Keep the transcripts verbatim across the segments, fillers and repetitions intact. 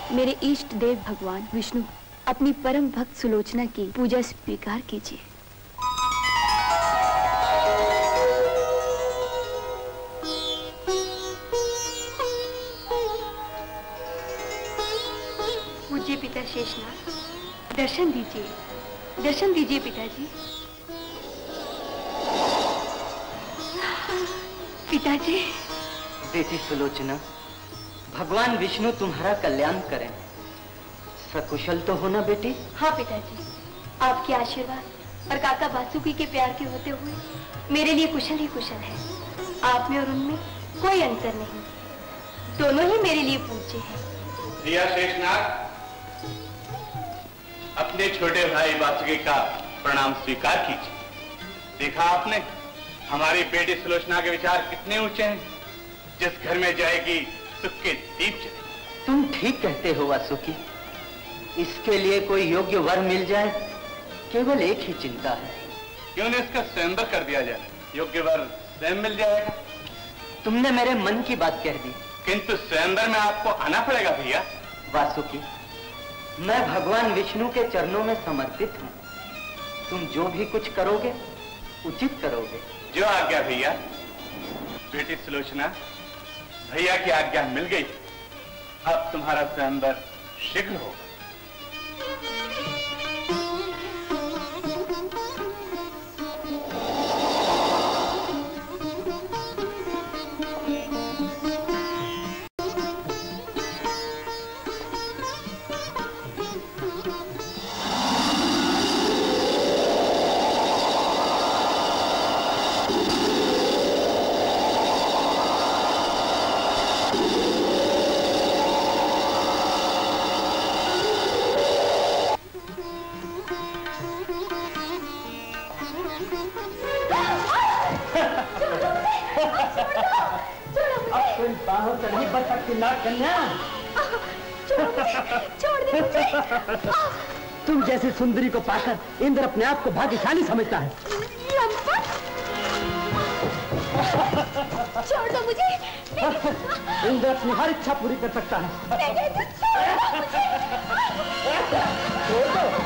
मेरे इष्ट देव भगवान विष्णु अपनी परम भक्त सुलोचना की पूजा स्वीकार कीजिए। पूज्य पिता शेषनाग, दर्शन दीजिए, दर्शन दीजिए पिताजी। पिताजी। बेटी सुलोचना, भगवान विष्णु तुम्हारा कल्याण करें। सकुशल तो हो ना बेटी? हाँ पिताजी, आपके आशीर्वाद और काका वासुकी के प्यार के होते हुए मेरे लिए कुशल ही कुशल है। आप में और उनमें कोई अंतर नहीं, दोनों ही मेरे लिए पूज्य हैं। भैया शेषनाग, अपने छोटे भाई वासुकी का प्रणाम स्वीकार कीजिए। देखा आपने हमारी बेटी सुलोचना के विचार कितने ऊंचे हैं। जिस घर में जाएगी सुख के दीप जले। तुम ठीक कहते हो वासुकी, इसके लिए कोई योग्य वर मिल जाए, केवल एक ही चिंता है। क्यों नहीं इसका स्वयंवर कर दिया जाए, योग्य वर स्वयं मिल जाएगा। तुमने मेरे मन की बात कह दी। किंतु स्वयंवर में आपको आना पड़ेगा भैया। वासुकी, मैं भगवान विष्णु के चरणों में समर्पित हूँ। तुम जो भी कुछ करोगे उचित करोगे। जो आज्ञा भैया। बेटी सुलोचना, भैया की आज्ञा मिल गई, अब तुम्हारा स्वयंवर शीघ्र होगा। नाग कन्या, छोड़ दे मुझे। तुम जैसी सुंदरी को पाकर इंद्र अपने आप को भाग्यशाली समझता है। छोड़ दो मुझे। इंद्र अपनी हर इच्छा पूरी कर सकता है। छोड़ दो।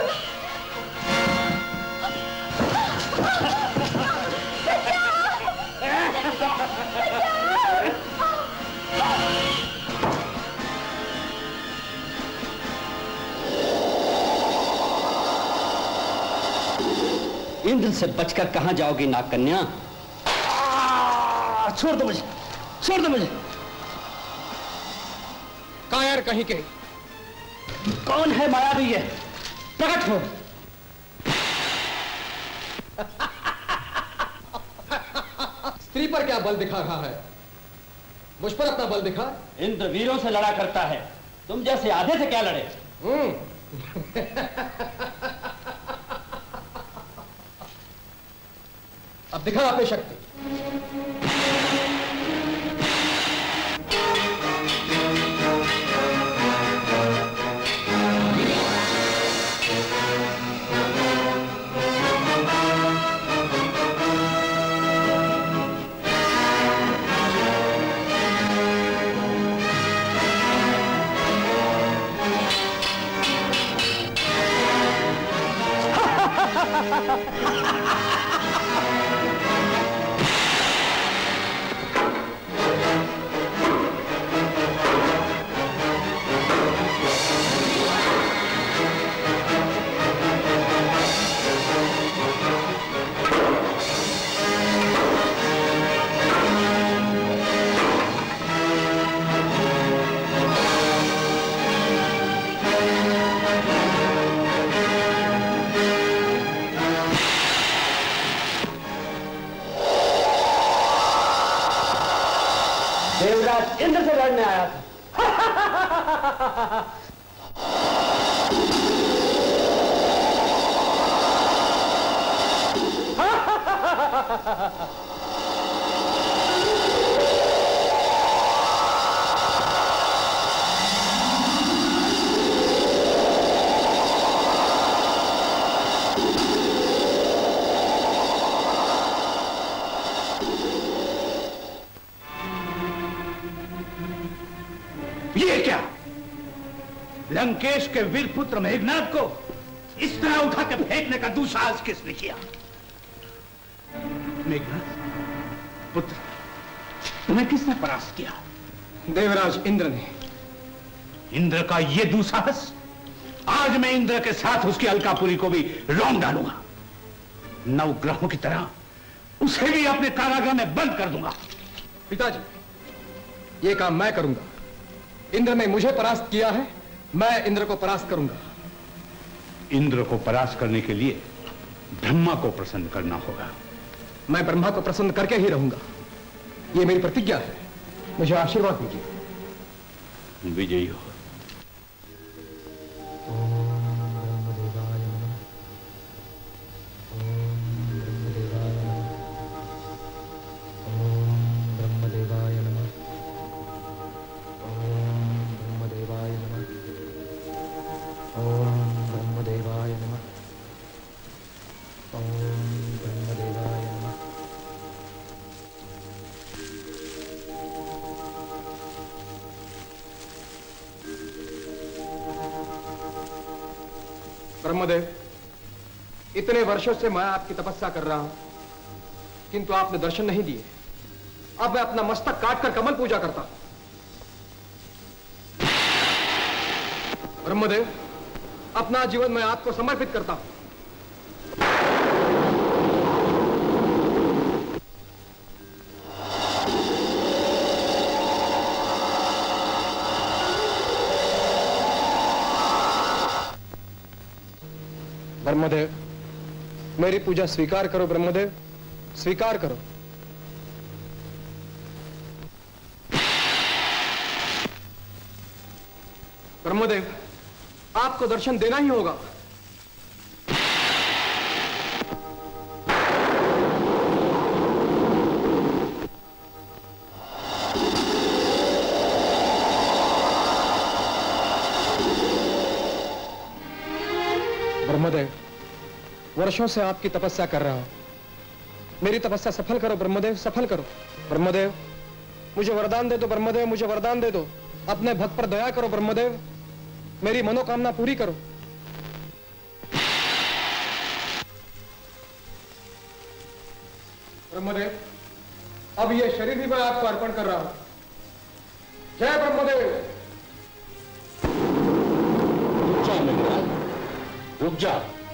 इंद्र से बचकर कहां जाओगी नाग कन्या? छोड़ दो मुझे, छोड़ दो मुझे। कायर कहीं के। कौन है मायावी ये? प्रकट हो। स्त्री पर क्या बल दिखा रहा है? मुझ पर अपना बल दिखा। इंद्र वीरों से लड़ा करता है, तुम जैसे आधे से क्या लड़े? अब दिखा अपनी शक्ति। इंद्र से लड़ने आया था। लंकेश के वीर पुत्र मेघनाथ को इस तरह उठा के फेंकने का दुस्साहस किसने किया? मेघनाथ पुत्र, तुम्हें किसने परास्त किया? देवराज इंद्र ने। इंद्र का ये दुस्साहस? आज मैं इंद्र के साथ उसकी अलकापुरी को भी रौंद डालूंगा। नवग्रहों की तरह उसे भी अपने कारागृह में बंद कर दूंगा। पिताजी, ये काम मैं करूंगा। इंद्र ने मुझे परास्त किया है, मैं इंद्र को परास्त करूंगा। इंद्र को परास्त करने के लिए ब्रह्मा को प्रसन्न करना होगा। मैं ब्रह्मा को प्रसन्न करके ही रहूंगा, ये मेरी प्रतिज्ञा है। मुझे आशीर्वाद दीजिए। विजयी हो। ब्रह्मदेव, इतने वर्षों से मैं आपकी तपस्या कर रहा हूं, किंतु आपने दर्शन नहीं दिए। अब मैं अपना मस्तक काटकर कमल पूजा करता हूं। ब्रह्मदेव, अपना जीवन मैं आपको समर्पित करता हूं। ब्रह्मदेव, मेरी पूजा स्वीकार करो। ब्रह्मदेव, स्वीकार करो। ब्रह्मदेव, आपको दर्शन देना ही होगा। ब्रह्मदेव, वर्षों से आपकी तपस्या कर रहा हूं, मेरी तपस्या सफल करो। ब्रह्मदेव, सफल करो। ब्रह्मदेव, मुझे वरदान दे दो। ब्रह्मदेव, मुझे वरदान दे दो। अपने भक्त पर दया करो। ब्रह्मदेव, मेरी मनोकामना पूरी करो। ब्रह्मदेव, अब ये शरीर ही मैं आपको अर्पण कर रहा हूं। जय ब्रह्मदेव। रुक जा।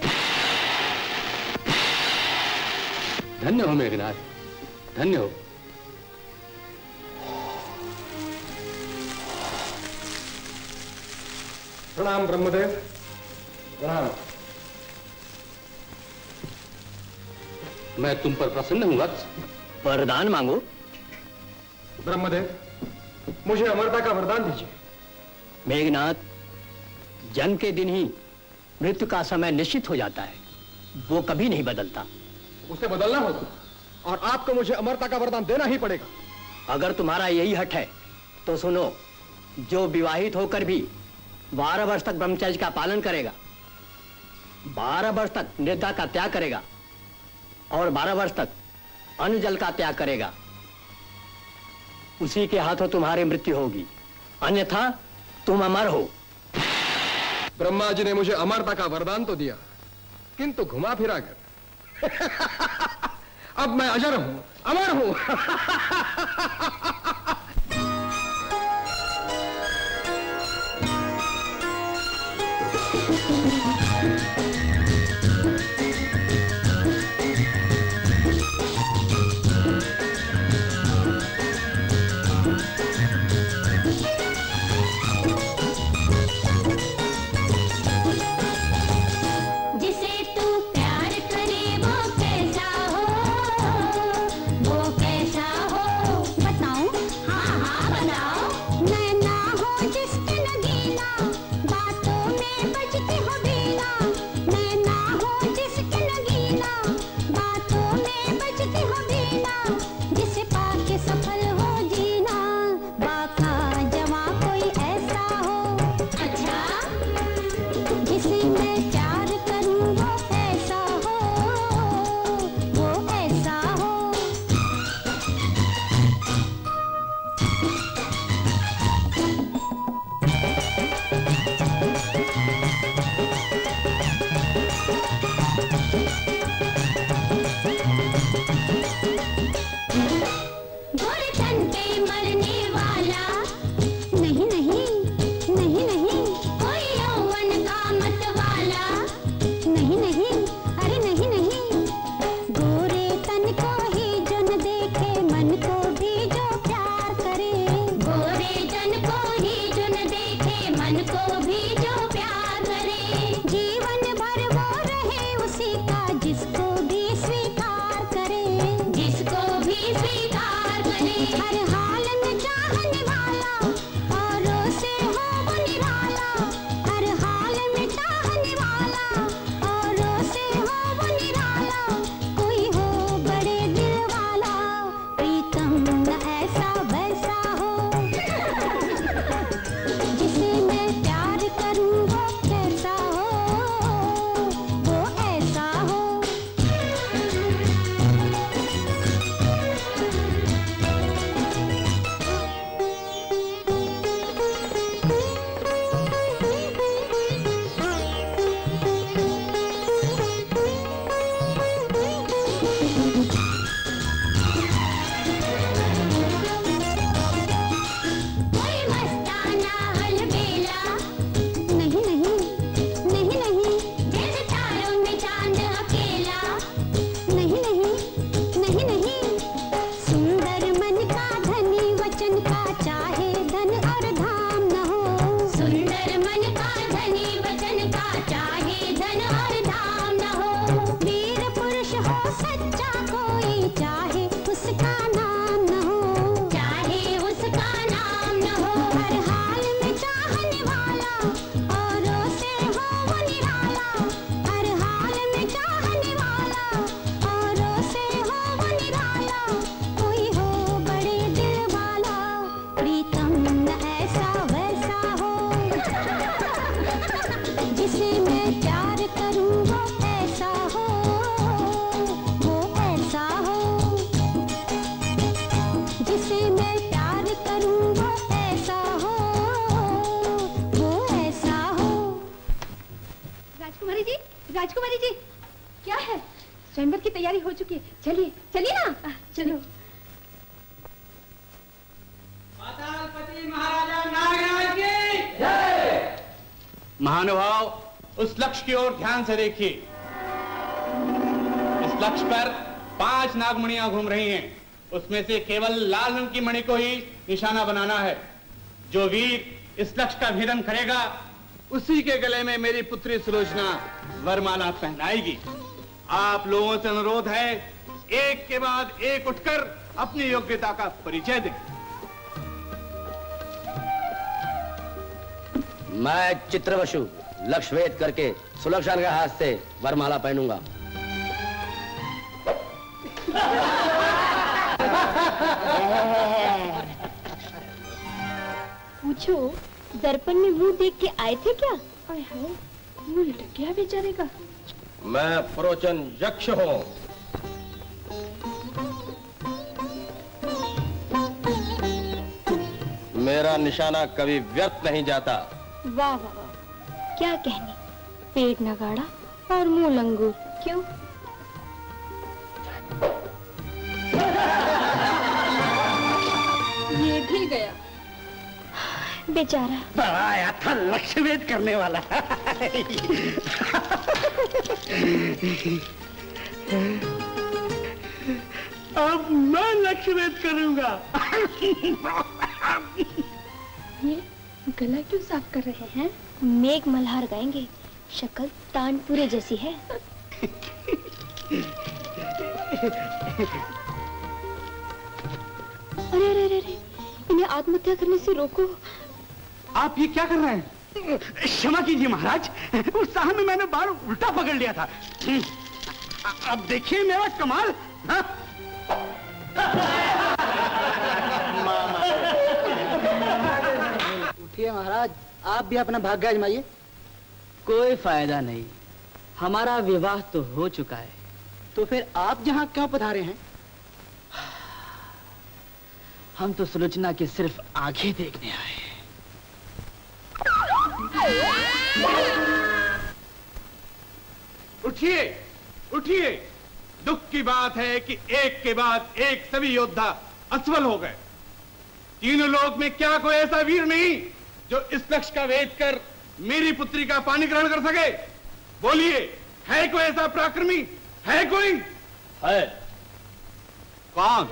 धन्य हो मेघनाथ, धन्य हो। प्रणाम ब्रह्मदेव, प्रणाम। मैं तुम पर प्रसन्न हूं वत्स। वरदान मांगो। ब्रह्मदेव, मुझे अमरता का वरदान दीजिए। मेघनाथ, जन्म के दिन ही मृत्यु का समय निश्चित हो जाता है, वो कभी नहीं बदलता। उसे बदलना होगा और आपको मुझे अमरता का वरदान देना ही पड़ेगा। अगर तुम्हारा यही हठ है तो सुनो, जो विवाहित होकर भी बारह वर्ष तक ब्रह्मचर्य का पालन करेगा, बारह वर्ष तक निद्रा का त्याग करेगा और बारह वर्ष तक अन्न जल का त्याग करेगा, उसी के हाथों तुम्हारी मृत्यु होगी, अन्यथा तुम अमर हो। ब्रह्मा जी ने मुझे अमरता का वरदान तो दिया, किंतु घुमा फिरा कर अब मैं अजर हूं, अमर हूं। स्वीकार करे, हर हाल में चाहने वाला औरों से हो वो निराला, हर हाल में चाहने वाला औरों से हो वो निराला, कोई हो बड़े दिल वाला, प्रीतम न ऐसा वैसा हो, जिसे मैं प्यार करूं वो कैसा हो, वो ऐसा हो। कोई मस्ताना हलबेला, नहीं नहीं नहीं नहीं, जैसे तारों में चांद अकेला, नहीं नहीं नहीं नहीं, सुंदर मन का धनी वचन का चाहे धन और धाम न हो, सुंदर मन का धनी वचन का चाहे धन और धाम न हो, वीर पुरुष हो सच्चा कोई चाहे उसका नाम न हो, चाहे उसका नाम न हो, हर हाल में चाहने वाला औरों से हो वो निराला, हर हाल में चाहने वाला औरों से हो वो निराला, कोई हो बड़े दिल वाला, प्रीतम न ऐसा वैसा हो, जिसे मैं प्यार करूं वो ऐसा हो, वो ऐसा हो, जिसे मैं प्यार करूं वो ऐसा हो, वो ऐसा हो। राजकुमारी जी, राजकुमारी जी, क्या है? स्वयंवर की तैयारी हो चुकी है, चलिए चलिए ना। चलो। पातालपति महाराजा नागराज की जय। महानुभाव, उस लक्ष्य की ओर ध्यान से देखिए। इस लक्ष्य पर पांच नागमणियां घूम रही हैं। उसमें से केवल लाल रंग की मणि को ही निशाना बनाना है। जो वीर इस लक्ष्य का भेदन करेगा, उसी के गले में मेरी पुत्री सुलोचना वरमाला पहनाएगी। आप लोगों से अनुरोध है, एक के बाद एक उठकर अपनी योग्यता का परिचय दें। मैं चित्रवशु लक्ष्य भेद करके सुलक्षण के हाथ से वरमाला पहनूंगा। पूछो, दर्पण में मुंह देख के आए थे क्या? हाय हाय, मुंह लटक गया बेचारे का। मैं प्रोचन यक्ष हूँ। मेरा निशाना कभी व्यर्थ नहीं जाता। वाह वाह वाह, क्या कहने, पेट नगाड़ा और मुंह लंगूर। क्यों? ये भी गया बेचारा। बड़ा आया था लक्ष्य भेद करने वाला। अब मैं लक्ष्य भेद करूंगा। ये गला क्यों साफ कर रहे हैं? मेघ मल्हार गाएंगे। शक्ल तानपुरे जैसी है। अरे अरे अरे अरे, इन्हें आत्महत्या करने से रोको। आप ये क्या कर रहे हैं? क्षमा कीजिए महाराज, उत्साह में मैंने बाल उल्टा पकड़ लिया था। अब देखिए मेरा कमाल। हाँ? उठिए महाराज, आप भी अपना भाग्य आजमाइए। कोई फायदा नहीं, हमारा विवाह तो हो चुका है। तो फिर आप यहाँ क्यों पधारे हैं? हम तो सुलोचना की सिर्फ आंखें देखने आए हैं। उठिए, उठिए। दुख की बात है कि एक के बाद एक सभी योद्धा असफल हो गए। तीनों लोक में क्या कोई ऐसा वीर नहीं जो इस लक्ष्य का भेद कर मेरी पुत्री का पानी ग्रहण कर सके? बोलिए, है कोई ऐसा पराक्रमी? है कोई? है। कौन?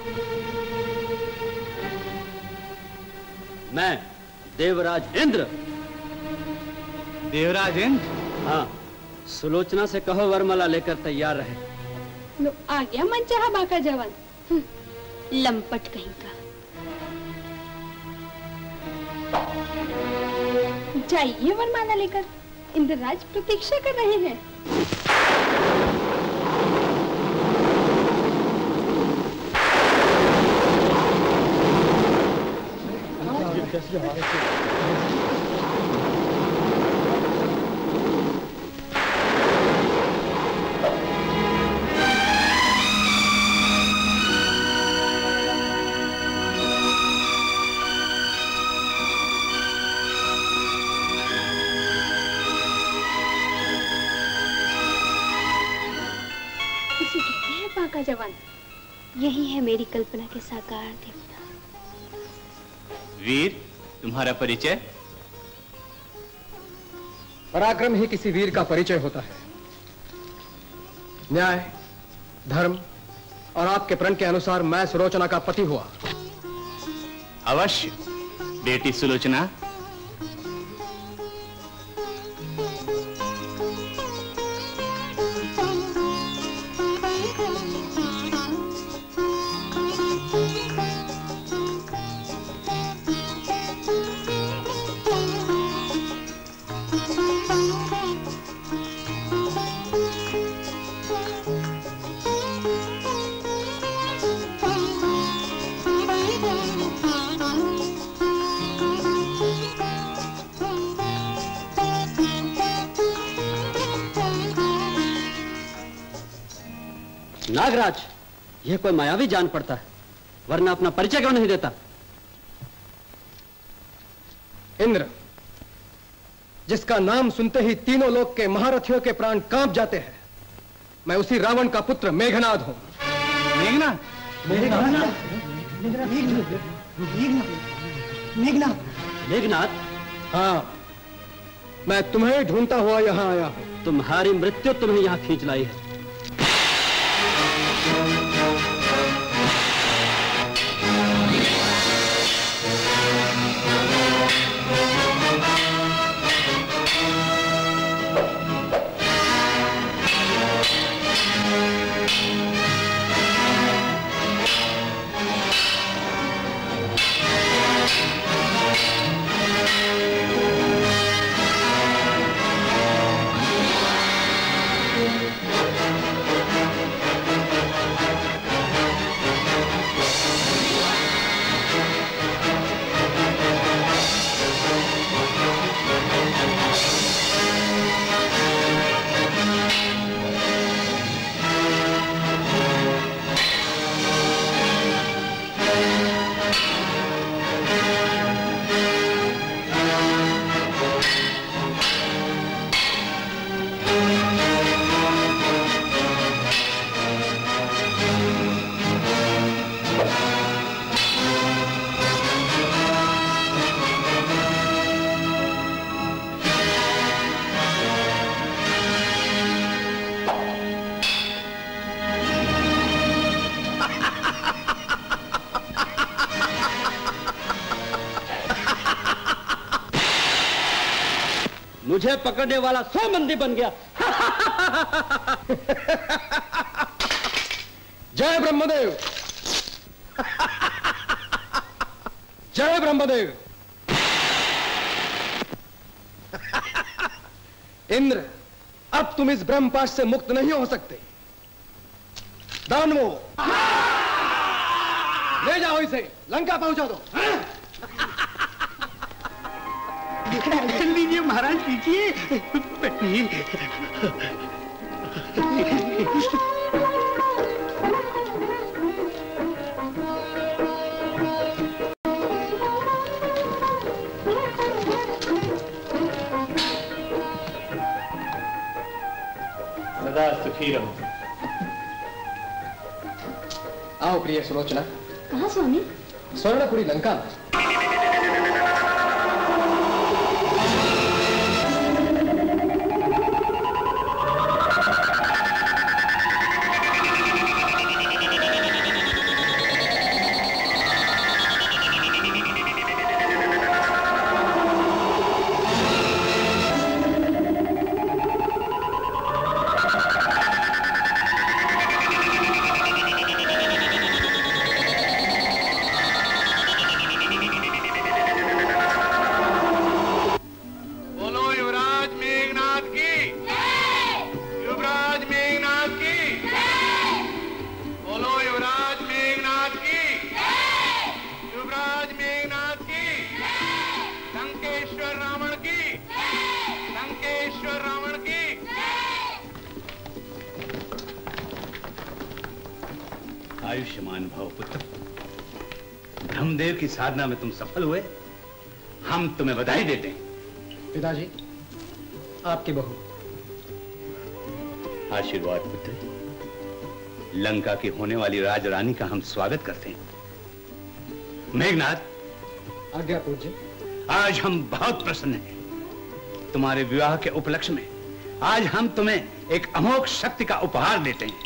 मैं देवराज इंद्र। देवराज इंद्र? हाँ, सुलोचना से कहो वरमाला लेकर तैयार रहे। लो आ गया मनचाहा बाका जवान। लंपट कहीं का। जाइए वरमाला लेकर, इंद्रराज प्रतीक्षा कर रहे हैं। जवान, यही है मेरी कल्पना के साकार देवता। वीर, तुम्हारा परिचय? पराक्रम ही किसी वीर का परिचय होता है। न्याय, धर्म और आपके प्रण के अनुसार मैं सुलोचना का पति हुआ। अवश्य बेटी सुलोचना। नागराज, यह कोई मायावी जान पड़ता है, वरना अपना परिचय क्यों नहीं देता? इंद्र, जिसका नाम सुनते ही तीनों लोक के महारथियों के प्राण कांप जाते हैं, मैं उसी रावण का पुत्र मेघनाद हूं। मेघनाद? मेघनाद? मेघनाद? मेघनाद? हाँ, मैं तुम्हें ढूंढता हुआ यहां आया हूं। तुम्हारी मृत्यु तुम्हें यहां खींच लाई है। मुझे पकड़ने वाला सौ बंदी बन गया। जय ब्रह्मदेव, जय ब्रह्मदेव। इंद्र, अब तुम इस ब्रह्मपाश से मुक्त नहीं हो सकते। दानवो, ले जाओ इसे, लंका पहुंचा दो। लीजिए महाराज, लीजिए। सदा सुखी रहो। आओ प्रिय सुलोचना। कहाँ स्वामी? स्वर्णपुरी लंका। भव पुत्र। ब्रह्मदेव की साधना में तुम सफल हुए, हम तुम्हें बधाई देते हैं। पिताजी, आपकी बहू। आशीर्वाद पुत्र। लंका की होने वाली राजरानी का हम स्वागत करते हैं। मेघनाथ। आज्ञा पूज्य। आज हम बहुत प्रसन्न हैं। तुम्हारे विवाह के उपलक्ष्य में आज हम तुम्हें एक अमोघ शक्ति का उपहार देते हैं।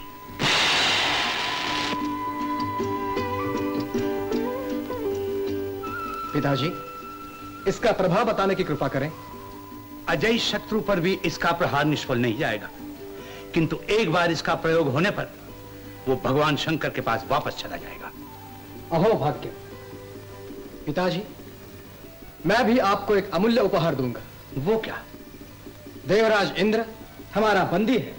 पिताजी, इसका प्रभाव बताने की कृपा करें। अजय शत्रु पर भी इसका प्रहार निष्फल नहीं जाएगा, किंतु एक बार इसका प्रयोग होने पर वो भगवान शंकर के पास वापस चला जाएगा। अहो भाग्य। पिताजी, मैं भी आपको एक अमूल्य उपहार दूंगा। वो क्या? देवराज इंद्र हमारा बंदी है।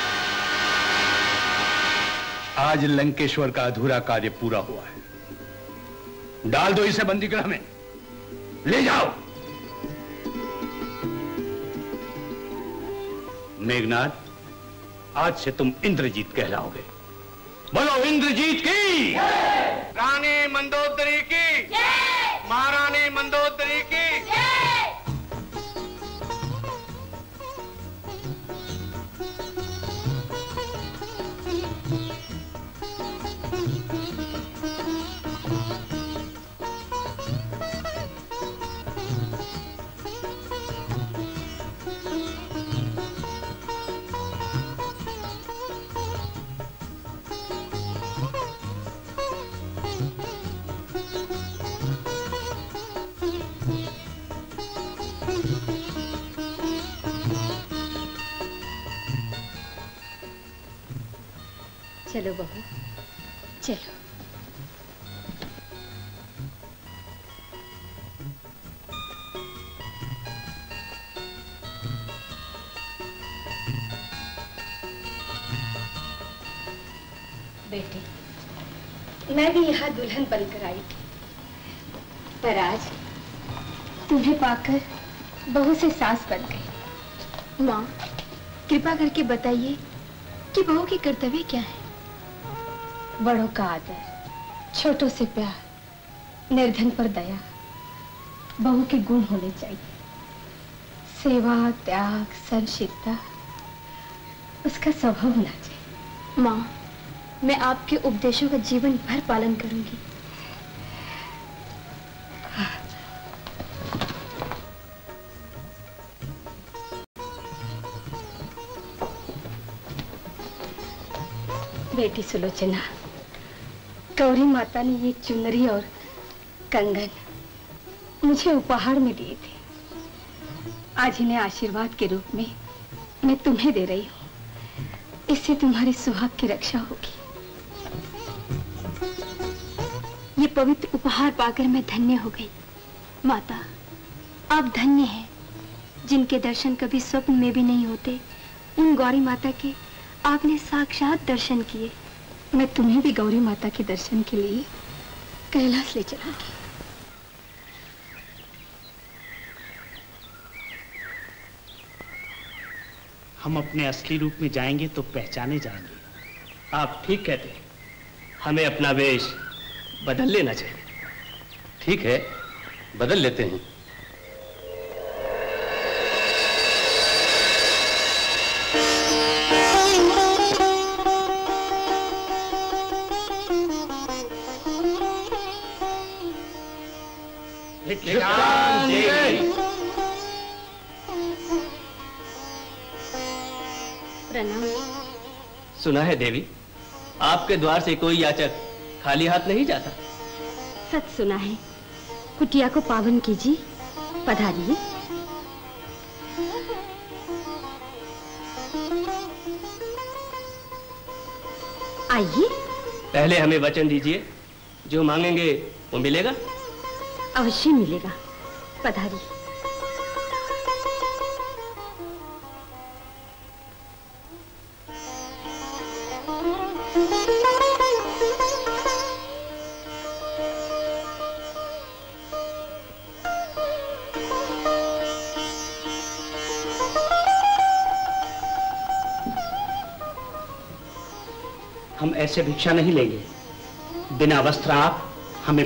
आज लंकेश्वर का अधूरा कार्य पूरा हुआ है। डाल दो इसे बंदी गृह में, ले जाओ। मेघनाथ, आज से तुम इंद्रजीत कहलाओगे। बोलो इंद्रजीत की, रानी मंदोदरी की, महारानी मंदोदरी की। चलो बहू, चलो। बेटी, मैं भी यहाँ दुल्हन बनकर आई थी, पर आज तुम्हें पाकर बहू से सास बन गई। माँ, कृपा करके बताइए कि बहू के कर्तव्य क्या है? बड़ों का आदर, छोटों से प्यार, निर्धन पर दया, बहू के गुण होने चाहिए। सेवा, त्याग, सहनशीलता उसका स्वभाव होना चाहिए। माँ, मैं आपके उपदेशों का जीवन भर पालन करूंगी। बेटी सुलोचना, गौरी माता ने ये चुनरी और कंगन मुझे उपहार में दिए थे। आज इन्हें आशीर्वाद के रूप में मैं तुम्हें दे रही हूँ। इससे तुम्हारी सुहाग की रक्षा होगी। ये पवित्र उपहार पाकर मैं धन्य हो गई। माता, आप धन्य हैं जिनके दर्शन कभी स्वप्न में भी नहीं होते। उन गौरी माता के आपने साक्षात दर्शन किए। मैं तुम्हें भी गौरी माता के दर्शन के लिए कैलाश ले चलूंगी। हम अपने असली रूप में जाएंगे तो पहचाने जाएंगे। आप ठीक कहते हैं, हमें अपना वेश बदल लेना चाहिए। ठीक है, बदल लेते हैं। प्रणाम। सुना है देवी, आपके द्वार से कोई याचक खाली हाथ नहीं जाता। सच सुना है। कुटिया को पावन कीजिए, पधारिए। आइए। पहले हमें वचन दीजिए, जो मांगेंगे वो मिलेगा। अवश्य मिलेगा, पधारिए। हम ऐसे भिक्षा नहीं लेंगे। बिना वस्त्र आप हमें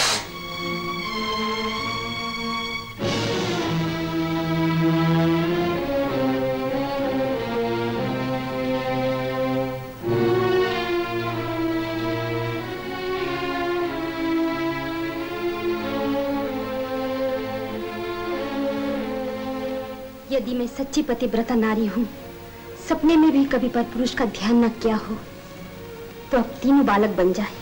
यदि मैं सच्ची पतिव्रता नारी हूँ, सपने में भी कभी पर पुरुष का ध्यान न किया हो, तो अब तीनों बालक बन जाए।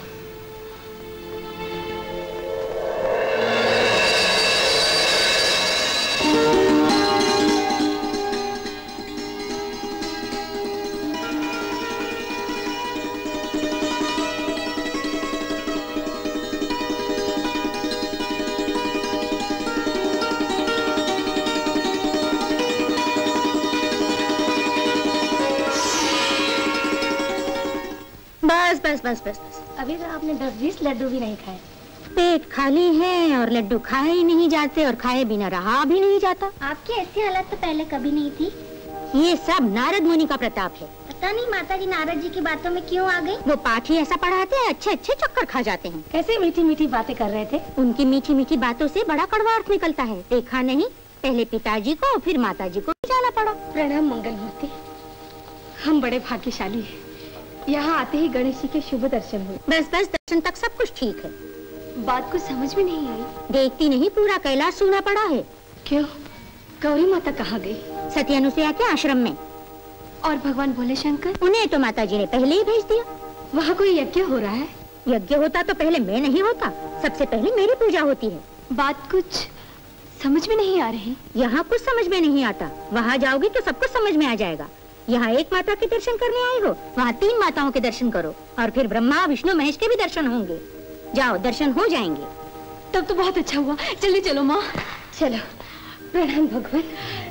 बस बस बस बस बस अभी तो आपने दस बीस लड्डू भी नहीं खाए। पेट खाली है और लड्डू खाए ही नहीं जाते और खाए बिना रहा भी नहीं जाता। आपकी ऐसी हालत तो पहले कभी नहीं थी। ये सब नारद मुनि का प्रताप है। पता नहीं माता जी नारद जी की बातों में क्यों आ गई। वो पाठ ही ऐसा पढ़ाते हैं, अच्छे अच्छे चक्कर खा जाते हैं। कैसे मीठी मीठी बातें कर रहे थे। उनकी मीठी मीठी बातों से बड़ा कड़वा अर्थ निकलता है। देखा नहीं, पहले पिताजी को फिर माताजी को जाना पड़ा। प्रणाम मंगल मूर्ति, हम बड़े भाग्यशाली हैं। यहाँ आते ही गणेश जी के शुभ दर्शन हुए। बस बस दर्शन तक सब कुछ ठीक है। बात कुछ समझ में नहीं आई। देखती नहीं, पूरा कैलाश सूना पड़ा है। क्यों, गौरी माता कहाँ गई। सती अनुसुईया के आश्रम में। और भगवान भोले शंकर, उन्हें तो माताजी ने पहले ही भेज दिया। वहाँ कोई यज्ञ हो रहा है। यज्ञ होता तो पहले मैं नहीं होता, सबसे पहले मेरी पूजा होती है। बात कुछ समझ में नहीं आ रही। यहाँ कुछ समझ में नहीं आता, वहाँ जाओगी तो सब कुछ समझ में आ जाएगा। यहाँ एक माता के दर्शन करने आई हो, वहाँ तीन माताओं के दर्शन करो और फिर ब्रह्मा विष्णु महेश के भी दर्शन होंगे। जाओ, दर्शन हो जाएंगे। तब तो बहुत अच्छा हुआ। जल्दी चलो माँ। चलो। प्रणाम भगवान।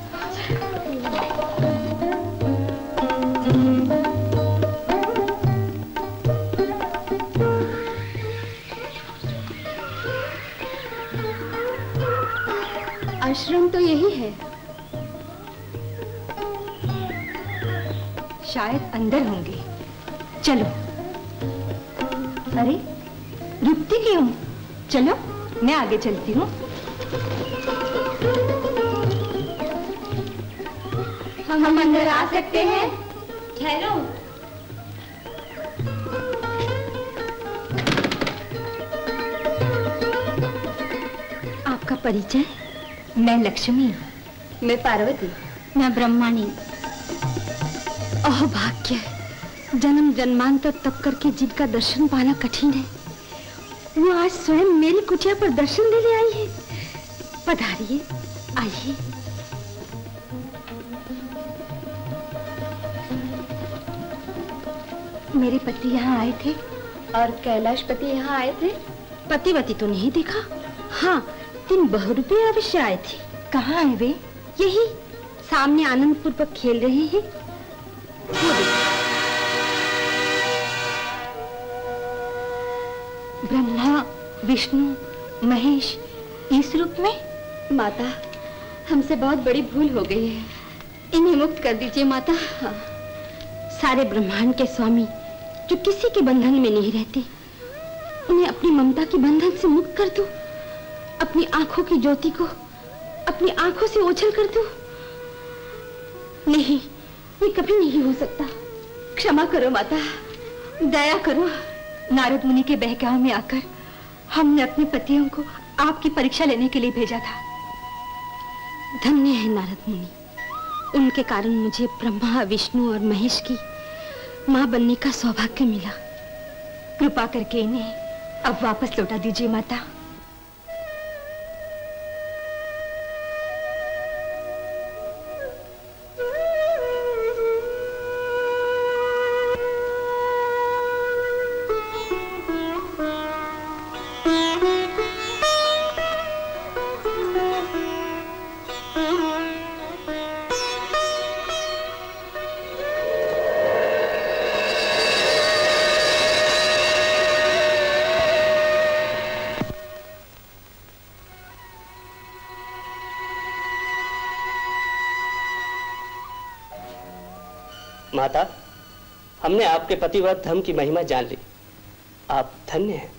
आश्रम तो यही है, शायद अंदर होंगे। चलो। अरे रुकती क्यों, चलो मैं आगे चलती हूँ। हम अंदर आ सकते हैं। ठहरो। आपका परिचय। मैं लक्ष्मी। मैं पार्वती। मैं ब्रह्माणी। ओह भाग्य, जन्म जन्मांतर तप करके जिनका दर्शन पाना कठिन है, वो आज स्वयं मेरी कुटिया पर दर्शन देने आई है। पधारिए, आइए। मेरे पति यहाँ आए थे और कैलाशपति यहाँ आए थे। पतिवती तो नहीं देखा। हाँ, तीन बहुरूपी अवश्य आए थे। कहाँ आए वे। यही सामने आनंद पूर्वक खेल रहे हैं। वो ब्रह्मा विष्णु महेश इस रूप में। माता, हमसे बहुत बड़ी भूल हो गई है, इन्हें मुक्त कर दीजिए माता। हाँ। सारे ब्रह्मांड के स्वामी जो किसी के बंधन में नहीं रहते, उन्हें अपनी ममता के बंधन से मुक्त कर दो। अपनी आंखों की ज्योति को अपनी आंखों से ओझल कर दो। नहीं, ये कभी नहीं हो सकता। क्षमा करो माता, दया करो। नारद मुनि के बहकावे में आकर हमने अपने पतियों को आपकी परीक्षा लेने के लिए भेजा था। धन्य है नारद मुनि, उनके कारण मुझे ब्रह्मा विष्णु और महेश की माँ बनने का सौभाग्य मिला। कृपा करके इन्हें अब वापस लौटा दीजिए माता। माता, हमने आपके पतिव्रत धर्म की महिमा जान ली। आप धन्य हैं।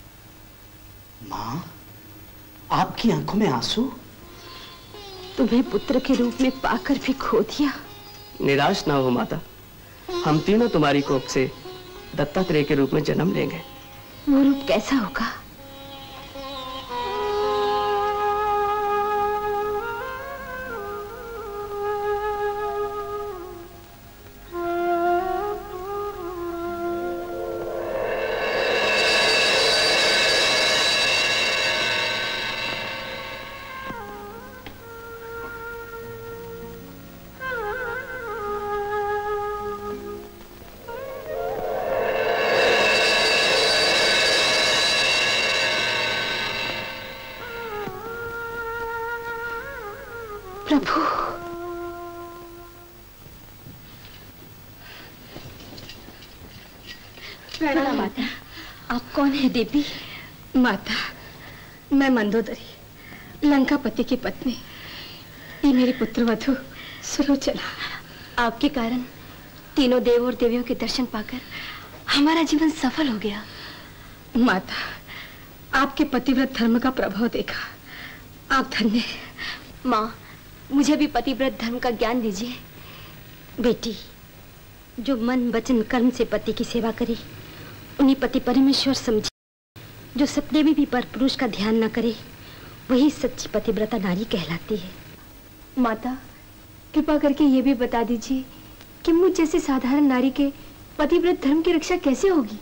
माँ, आपकी आंखों में आंसू? तुम्हें पुत्र के रूप में पाकर भी खो दिया। निराश ना हो माता, हम तीनों तुम्हारी कोख से दत्तात्रेय के रूप में जन्म लेंगे। वो रूप कैसा होगा? प्रभु, प्रणाम माता। आप कौन है देवी? माता, मैं मंदोदरी, लंकापति की पत्नी। ये मेरी पुत्र वधु सुलोचना। आपके कारण तीनों देव और देवियों के दर्शन पाकर हमारा जीवन सफल हो गया। माता, आपके पतिव्रत धर्म का प्रभाव देखा। आप धन्य। माँ, मुझे भी पतिव्रत धर्म का ज्ञान दीजिए। बेटी, जो मन वचन कर्म से पति की सेवा करे उन्हीं पति परमेश्वर समझे। जो सपने में भी पर पुरुष का न न करे वही सच्ची पतिव्रता नारी कहलाती है। माता, कृपा करके ये भी बता दीजिए कि मुझ जैसे साधारण नारी के पतिव्रत धर्म की रक्षा कैसे होगी?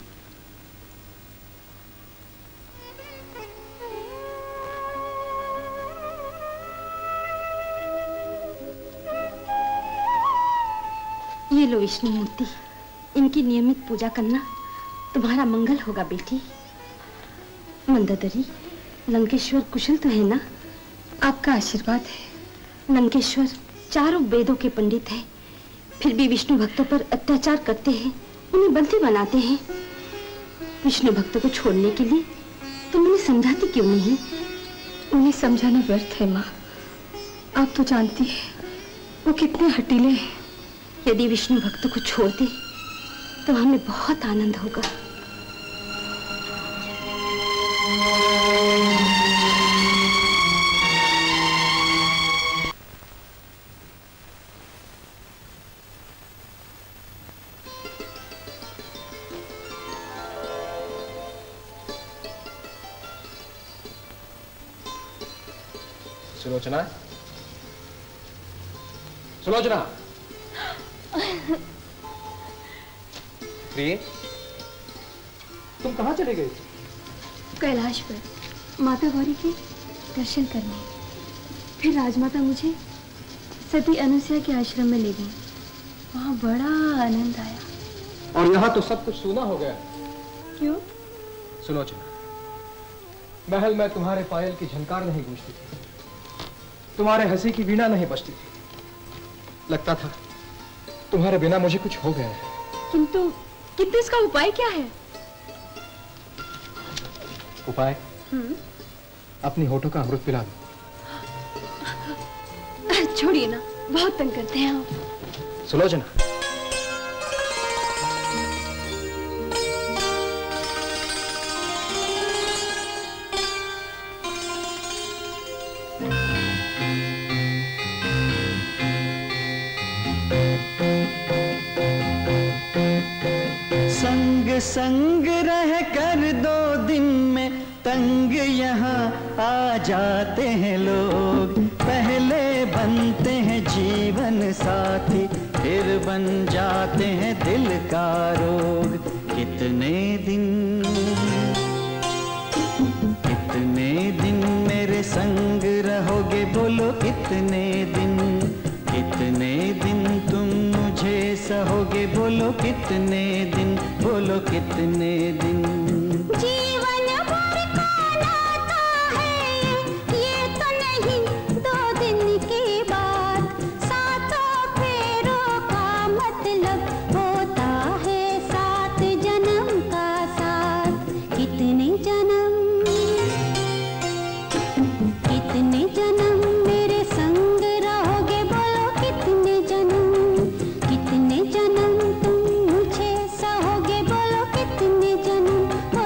ये लो विष्णु मूर्ति, इनकी नियमित पूजा करना तुम्हारा मंगल होगा बेटी। मंदोदरी, लंकेश्वर कुशल तो है ना? आपका आशीर्वाद है। लंकेश्वर चारों वेदों के पंडित हैं, फिर भी विष्णु भक्तों पर अत्याचार करते हैं, उन्हें बंदी बनाते हैं। विष्णु भक्तों को छोड़ने के लिए तुम उन्हें समझाती क्यों नहीं? उन्हें समझाना व्यर्थ है माँ। आप तो जानती हैं वो कितने हटीले हैं। यदि विष्णु भक्तों को छोड़ दे तो हमें बहुत आनंद होगा। सुलोचना, सुलोचना, प्रिय, तुम कहाँ चले गए? कैलाश पर माता गौरी के दर्शन करने। फिर राजमाता मुझे सती अनुसुईया के आश्रम में ले गई। वहाँ बड़ा आनंद आया। और यहाँ तो सब कुछ सूना हो गया। क्यों? सुलोचना, महल में तुम्हारे पायल की झनकार नहीं गूंजती थी, तुम्हारे हंसी की वीणा नहीं बजती थी। लगता था तुम्हारे बिना मुझे कुछ हो गया है। किंतु किंतु इसका उपाय क्या है? उपाय? हम्म? अपनी होठों का अमृत पिला दो। छोड़िए ना, बहुत तंग करते हैं आप। सुलोचना, संग रह कर दो दिन में तंग यहाँ आ जाते हैं लोग। पहले बनते हैं जीवन साथी, फिर बन जाते हैं दिल का रोग। कितने दिन कितने दिन मेरे संग रहोगे, बोलो कितने दिन। कितने दिन तुम मुझे सहोगे, बोलो कितने दिन, बोलो कितने दिन। जीवन भर का नाता है ये तो नहीं दो दिन की बात। सातों फेरों का मतलब होता है सात जन्म का साथ। कितने जन्म कितने जन्म मेरे संग रहोगे, बोलो कितने जन्म। कितने जन्म तुम मुझे सहोगे, बोलो कितने जन्म।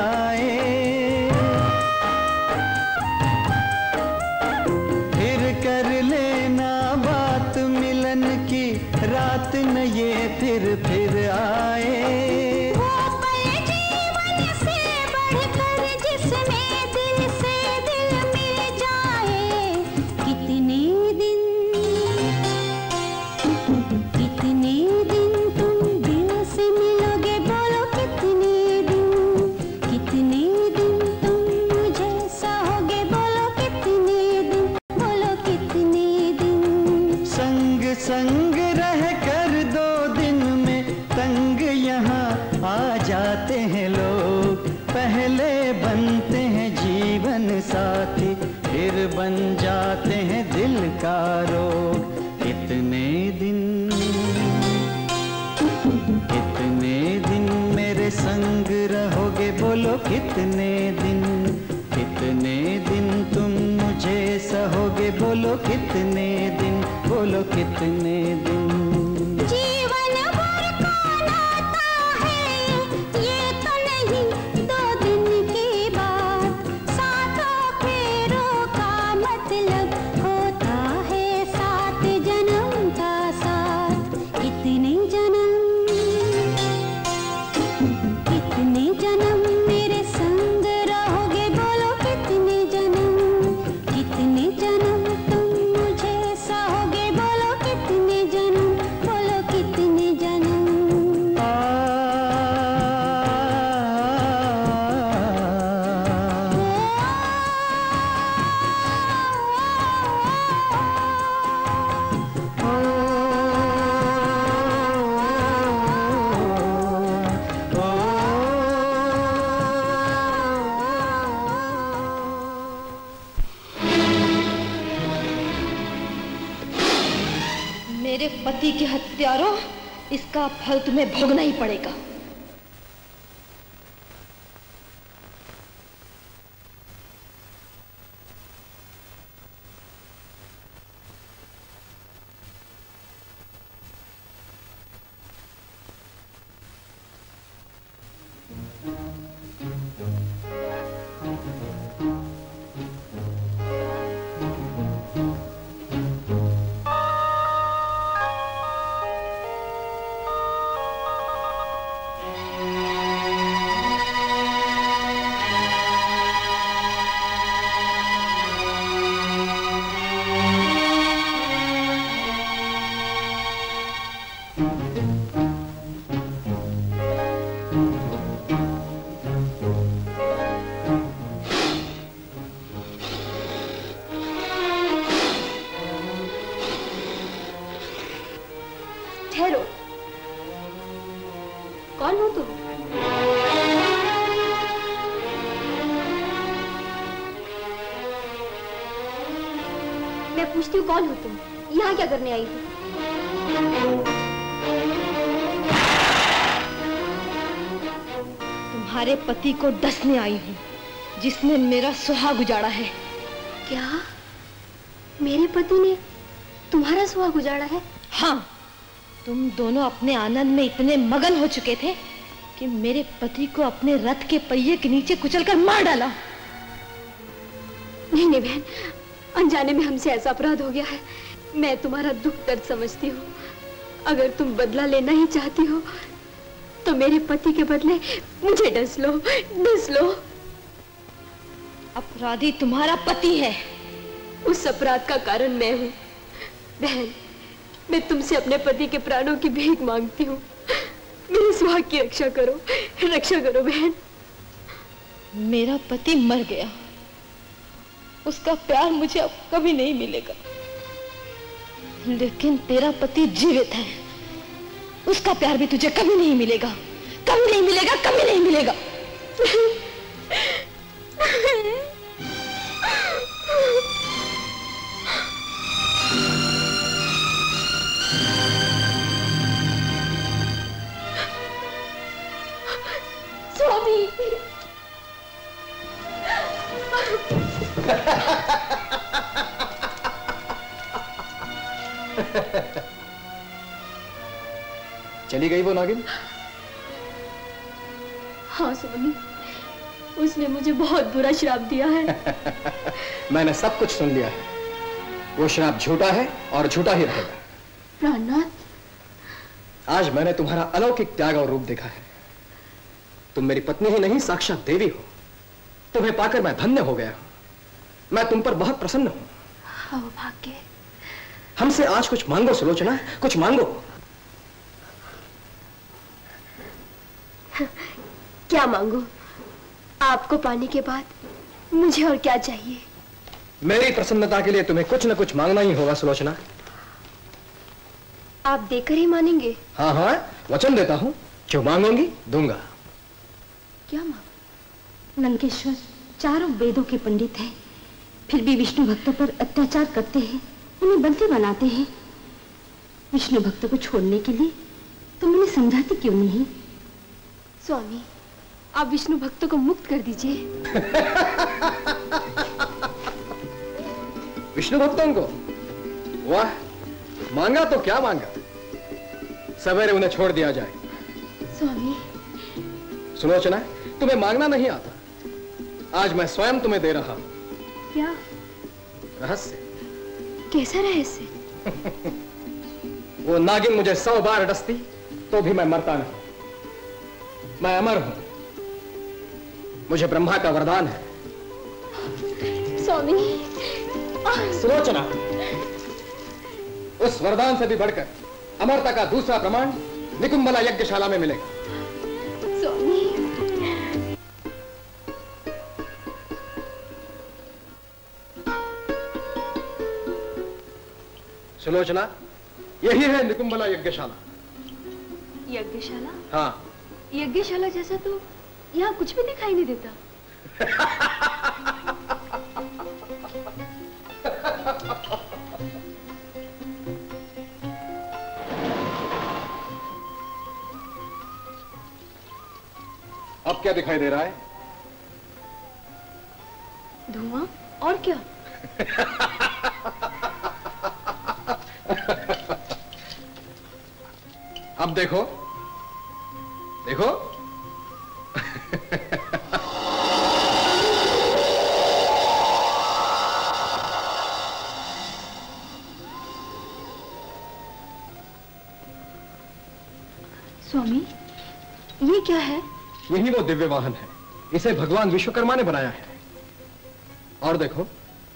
आए, फिर कर लेना बात मिलन की, रात न ये फिर फिर आए। वो पल जीवन से बढ़कर जिसमें दिल से दिल मिल जाए, कितने दिन कितने दिन तुम दिल से मिलोगे, बोलो कितने दिन, कितने दिन तुम मुझे सहोगे, बोलो कितने दिन, बोलो कितने दिन। संग संग रह कर दो दिन में तंग यहाँ आ जाते हैं लोग, पहले बनते हैं जीवन साथी, फिर बन जाते हैं दिल का रोग। कितने दिन कितने दिन मेरे संग रहोगे, बोलो कितने दिन, कितने दिन तुम मुझे सहोगे, बोलो कितने दिन, बोलो कितने दिन। जीवन भर का नाता है ये तो नहीं दो दिन की बात, सातों फेरों का मतलब होता है सात जन्म का साथ। कितने जन्म कितने जन्म मेरे संग रहोगे, बोलो कितने जन्म, कितने जन्म तुम मुझे सहोगे, बोलो कितने जन्म, बोलो कितने जन्म। आ, मेरे पति के हत्यारों, इसका फल तुम्हें भोगना ही पड़ेगा। ठहरो, कौन हो तुम? मैं पूछती हूँ कौन हो तुम, यहाँ क्या करने आई हो? तुम्हारे पति को डसने आई हूँ, जिसने मेरा सुहाग उजाड़ा है। क्या मेरे पति ने तुम्हारा सुहाग उजाड़ा है? हाँ, तुम दोनों अपने आनंद में इतने मगन हो चुके थे कि मेरे पति को अपने रथ के पहिए के नीचे कुचलकर मार डाला। नहीं नहीं बहन, अनजाने में हमसे ऐसा अपराध हो गया है। मैं तुम्हारा दुख दर्द समझती हूँ। अगर तुम बदला लेना ही चाहती हो तो मेरे पति के बदले मुझे डस लो, डस लो। अपराधी तुम्हारा पति है, उस अपराध का कारण मैं हूँ। बहन, मैं तुमसे अपने पति के प्राणों की भीख मांगती हूँ। मेरे सुहाग की रक्षा करो, रक्षा करो बहन। मेरा पति मर गया, उसका प्यार मुझे अब कभी नहीं मिलेगा। लेकिन तेरा पति जीवित है, उसका प्यार भी तुझे कभी नहीं मिलेगा, कभी नहीं मिलेगा, कभी नहीं मिलेगा। स्वामी, चली गई वो नागिन? हाँ स्वामी, उसने मुझे बहुत बुरा श्राप दिया है। मैंने सब कुछ सुन लिया है। वो श्राप झूठा है और झूठा ही रहेगा। प्राणनाथ, आज मैंने तुम्हारा अलौकिक त्याग और रूप देखा है। तुम मेरी पत्नी ही नहीं, साक्षात देवी हो। तुम्हें पाकर मैं धन्य हो गया हूं। मैं तुम पर बहुत प्रसन्न हूं। हाँ, भाग्य। हमसे आज कुछ मांगो सुलोचना, कुछ मांगो। क्या मांगो? आपको पाने के बाद मुझे और क्या चाहिए? मेरी प्रसन्नता के लिए तुम्हें कुछ न कुछ मांगना ही होगा सुलोचना। आप देकर ही मानेंगे? हाँ हाँ, वचन देता हूँ। जो मांगोगी दूंगा। क्या मांगो? लंकेश्वर चारों वेदों के पंडित हैं, फिर भी विष्णु भक्तों पर अत्याचार करते हैं, उन्हें बंदी बनाते हैं। विष्णु भक्तों को छोड़ने के लिए तुम उन्हें समझाती क्यों नहीं? स्वामी, आप विष्णु भक्तों को मुक्त कर दीजिए। विष्णु भक्तों को? वाह, मांगा तो क्या मांगा, सवेरे उन्हें छोड़ दिया जाए। स्वामी। सुलोचना, तुम्हें मांगना नहीं आता, आज मैं स्वयं तुम्हें दे रहा हूं। क्या? रहस्य। कैसा रहस्य? वो नागिन मुझे सौ बार डसती तो भी मैं मरता नहीं। मैं अमर हूं। मुझे ब्रह्मा का वरदान है। स्वामी। सुलोचना, उस वरदान से भी बढ़कर अमरता का दूसरा प्रमाण निकुंभला यज्ञशाला में मिलेगा। स्वामी। सुलोचना, यही है निकुंभला यज्ञशाला। यज्ञशाला? हाँ। यज्ञशाला जैसा तो यहाँ कुछ भी दिखाई नहीं देता। अब क्या दिखाई दे रहा है? धुआं और क्या? अब देखो, देखो। स्वामी, ये क्या है? यही वो दिव्य वाहन है। इसे भगवान विश्वकर्मा ने बनाया है। और देखो,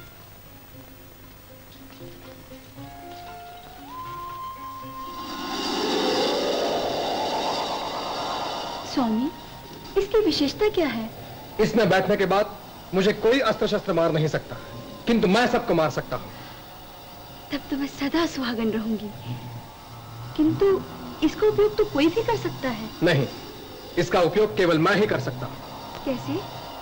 स्वामी, इसकी विशेषता क्या है? इसमें बैठने के बाद मुझे कोई अस्त्र शस्त्र मार नहीं सकता, किंतु मैं सबको मार सकता हूं। तब तो मैं सदा सुहागन रहूंगी। किंतु इसका उपयोग तो कोई भी कर सकता है। नहीं, इसका उपयोग केवल मैं ही कर सकता हूं। कैसे?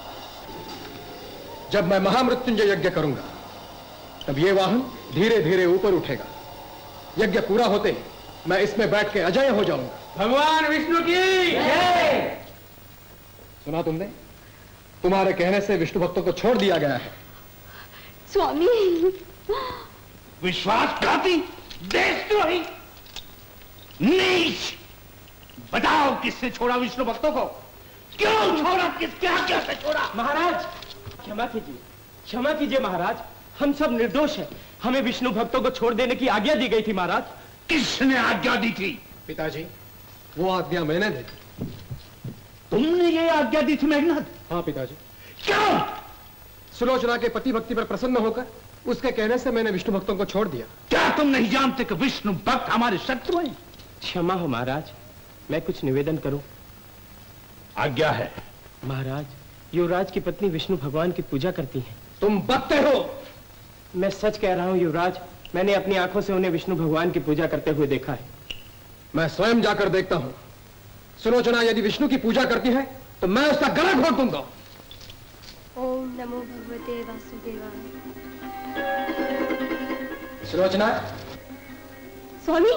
जब मैं महामृत्युंजय यज्ञ करूंगा, तब ये वाहन धीरे धीरे ऊपर उठेगा। यज्ञ पूरा होते ही मैं इसमें बैठ के अजय हो जाऊंगा। भगवान विष्णु की जय। सुना तुमने? तुम्हारे कहने से विष्णु भक्तों को छोड़ दिया गया है। स्वामी। विश्वासघाती, देशद्रोही, नीच। बताओ किससे छोड़ा विष्णु भक्तों को? क्यों छोड़ा? किसके आज्ञा से छोड़ा? महाराज क्षमा कीजिए, क्षमा कीजिए महाराज, हम सब निर्दोष हैं। हमें विष्णु भक्तों को छोड़ देने की आज्ञा दी गई थी महाराज। किसने आज्ञा दी थी? पिताजी, वो आज्ञा मैंने दी। तुमने ये आज्ञा दी थी मेघनाथ? हाँ पिताजी। क्यों? सुलोचना के पति भक्ति पर प्रसन्न होकर उसके कहने से मैंने विष्णु भक्तों को छोड़ दिया। क्या तुम नहीं जानते कि विष्णु भक्त हमारे शत्रु हैं? क्षमा हो महाराज, मैं कुछ निवेदन करूं? आज्ञा है। महाराज, युवराज की पत्नी विष्णु भगवान की पूजा करती हैं। तुम बकते हो। मैं सच कह रहा हूं युवराज, मैंने अपनी आंखों से उन्हें विष्णु भगवान की पूजा करते हुए देखा है। मैं स्वयं जाकर देखता हूं। सुलोचना यदि विष्णु की पूजा करती है तो मैं उसका गला घोट दूंगा। ओम नमो भगवते वासुदेवाय। सुलोचना। स्वामी।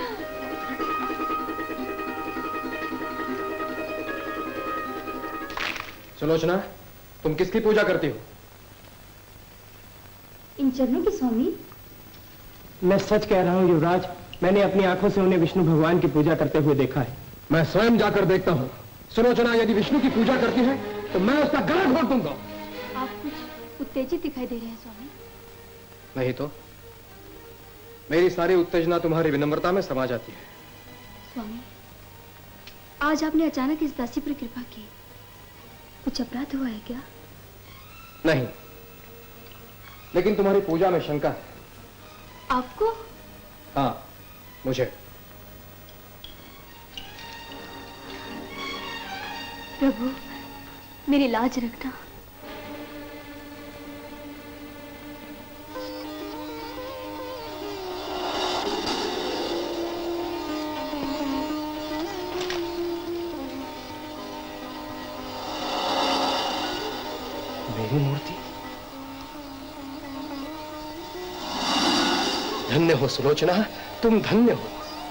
सुलोचना, तुम किसकी पूजा करती हो? इन चरणों की स्वामी। मैं सच कह रहा हूं युवराज, मैंने अपनी आंखों से उन्हें विष्णु भगवान की पूजा करते हुए देखा है। मैं स्वयं जाकर देखता हूं। सुलोचना यदि विष्णु की पूजा करती है तो मैं उसका गला घोट दूंगा। आप कुछ उत्तेजित दिखाई दे रहे हैं स्वामी। नहीं तो मेरी सारी उत्तेजना तुम्हारी विनम्रता में समा जाती है। स्वामी, आज आपने अचानक इस दासी पर कृपा की, कुछ अपराध हुआ है क्या? नहीं, लेकिन तुम्हारी पूजा में शंका है। आपको? हाँ, मुझे। प्रभु, मेरी लाज रखना। मेरी मूर्ति? धन्य हो सुलोचना, तुम धन्य हो।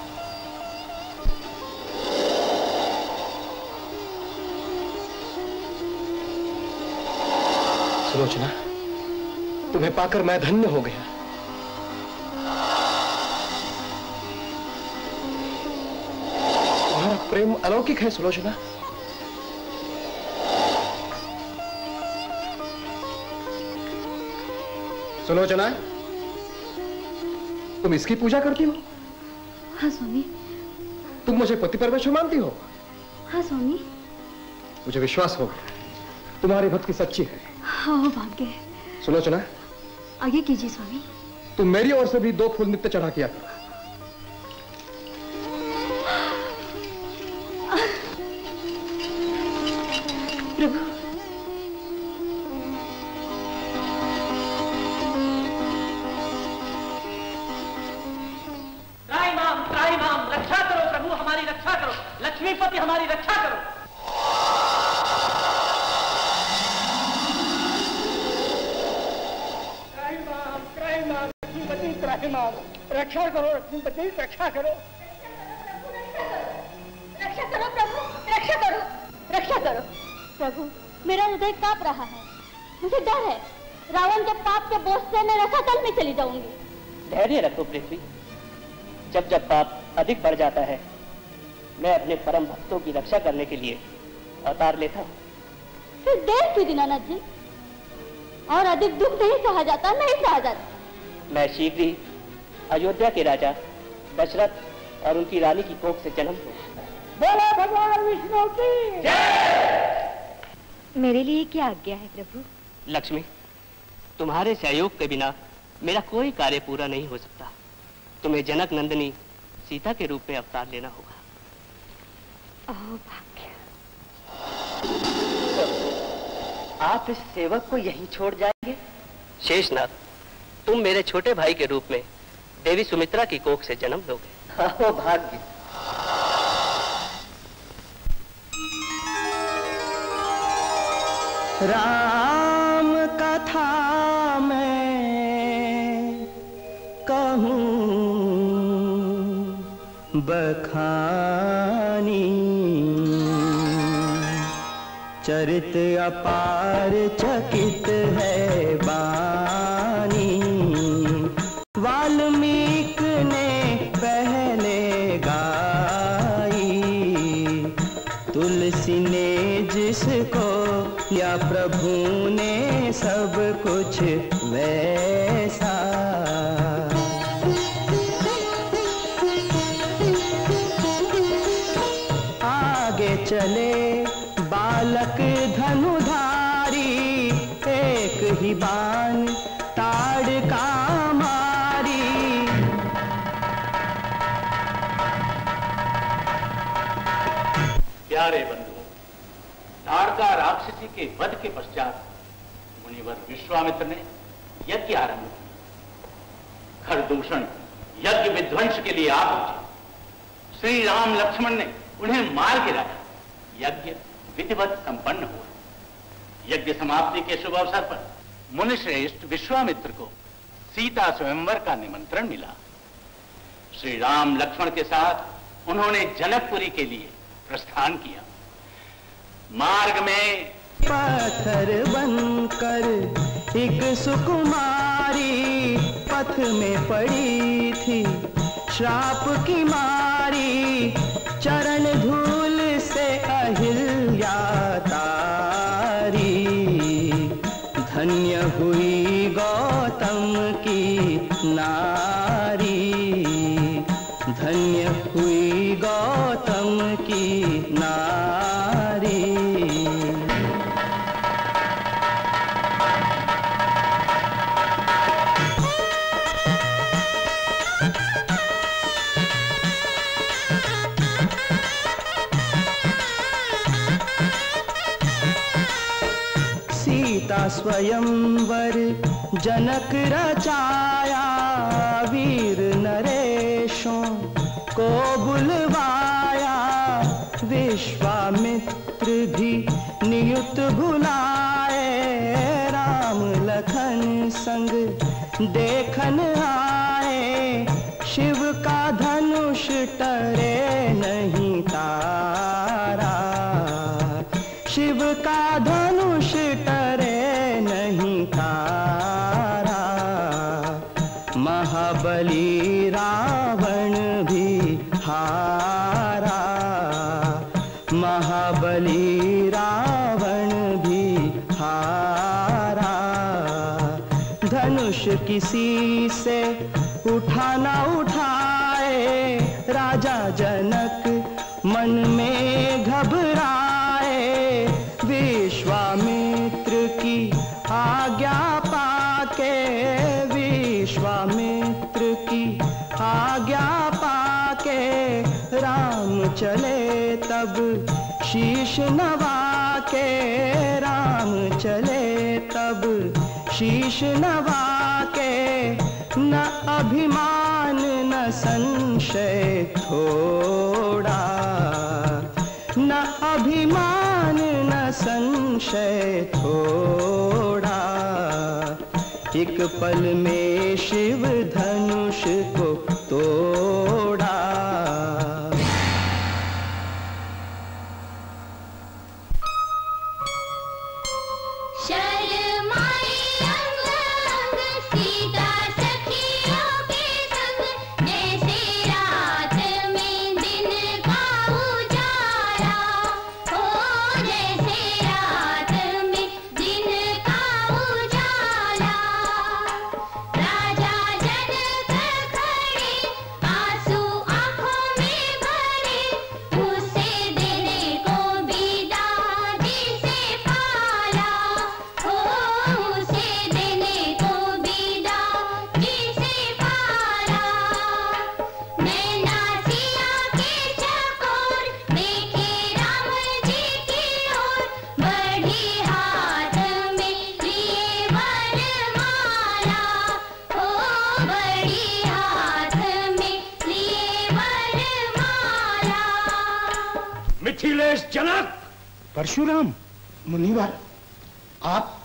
सुलोचना, तुम्हें पाकर मैं धन्य हो गया। तुम्हारा प्रेम अलौकिक है सुलोचना। सुलोचना, तुम इसकी पूजा करती हो? हाँ स्वामी। तुम मुझे पति परमेश्वर मानती हो? हाँ स्वामी। मुझे विश्वास हो गया, तुम्हारी भक्ति सच्ची है। हाँ भाग्य। सुलोचना, आगे कीजिए स्वामी। तुम मेरी ओर से भी दो फूल नित्य चढ़ा किया करो। प्रभु, त्राहिमाम त्राहिमाम, रक्षा करो प्रभु, हमारी रक्षा करो, लक्ष्मीपति हमारी रक्षा करो। त्राहिमाम त्राहिमाम, लक्ष्मीपति त्राहिमाम, रक्षा करो लक्ष्मीपति, रक्षा करो। रक्षा करो प्रभु, रक्षा करो, रक्षा करो प्रभु। मेरा हृदय कांप रहा है, मुझे डर है रावण के पाप के बोझ से मैं रसातल में चली जाऊंगी। धैर्य रखो पृथ्वी, जब जब पाप अधिक बढ़ जाता है मैं अपने परम भक्तों की रक्षा करने के लिए अवतार लेता हूँ। फिर देर क्यों दीनानाथ जी? और अधिक दुख नहीं सहा जाता, नहीं सहा जाता। मैं शीघ्र ही अयोध्या के राजा दशरथ और उनकी रानी की कोख से जन्म लूंगा। बोलो भगवान विष्णु की जय। मेरे लिए क्या आज्ञा है प्रभु? लक्ष्मी, तुम्हारे सहयोग के बिना मेरा कोई कार्य पूरा नहीं हो सकता। तुम्हें जनक नंदिनी सीता के रूप में अवतार लेना होगा। ओह भाग्य। आप इस सेवक को यहीं छोड़ जाएंगे? शेषनाग, तुम मेरे छोटे भाई के रूप में देवी सुमित्रा की कोख से जन्म लोगे। ओ भाग्य। राम कथा मैं कहूँ बखानी, चरित अपार चकित है बानी। वाल्मीकि ने पहले गाई, तुलसी ने जिसको या प्रभु ने सब कुछ वैसा। आगे चले बालक धनुधारी, एक ही बाण ताड़ का मारी। प्यारे बंधु, ताड़का राक्षसी के वध के पश्चात मुनिवर विश्वामित्र ने यज्ञ आरंभ किया। खरदूषण यज्ञ विध्वंस के लिए आ पहुंचे। श्री राम लक्ष्मण ने उन्हें मार गिराया। यज्ञ विधिवत संपन्न हुआ। यज्ञ समाप्ति के शुभ अवसर पर मुनिश्रेष्ठ विश्वामित्र को सीता स्वयंवर का निमंत्रण मिला। श्री राम लक्ष्मण के साथ उन्होंने जनकपुरी के लिए प्रस्थान किया। मार्ग में पत्थर बनकर एक सुकुमारी, पथ में पड़ी थी श्राप की मारी। चरण धूल से अहिल्या तारी, सीता स्वयंवर जनक रचाया, वीर नरेशों को बुलवाया, विश्वामित्र भी नियुक्त बुलाए, राम लखन संग देखन आए, शिव का धनुष टरे नहीं तारा, शिव का धनुष टरे नहीं तारा, महाबली रावण भी हारा, महाबली रावण भी हारा, धनुष किसी से उठा ना उठाए, राजा जनक मन में घबराए, विश्वामित्र की आज्ञा पाके, विश्वामित्र की आज्ञा पाके, राम चले तब शीश नवा के, राम चले तब शीश नवा के, न अभिमान न संशय थोड़ा, न अभिमान न संशय थोड़ा, एक पल में शिव धनुष को तोड़ा। जनक परशुराम मुनिवर, आप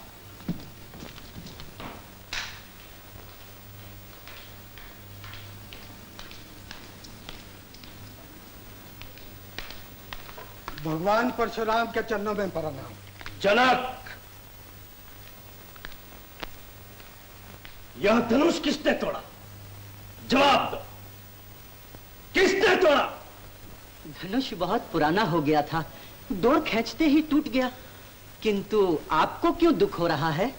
भगवान परशुराम के चरणों में प्रणाम। जनक, यह धनुष किसने तोड़ा? जवाब दो, किसने तोड़ा? धनुष बहुत पुराना हो गया था, डोर खींचते ही टूट गया। किंतु आपको क्यों दुख हो रहा है?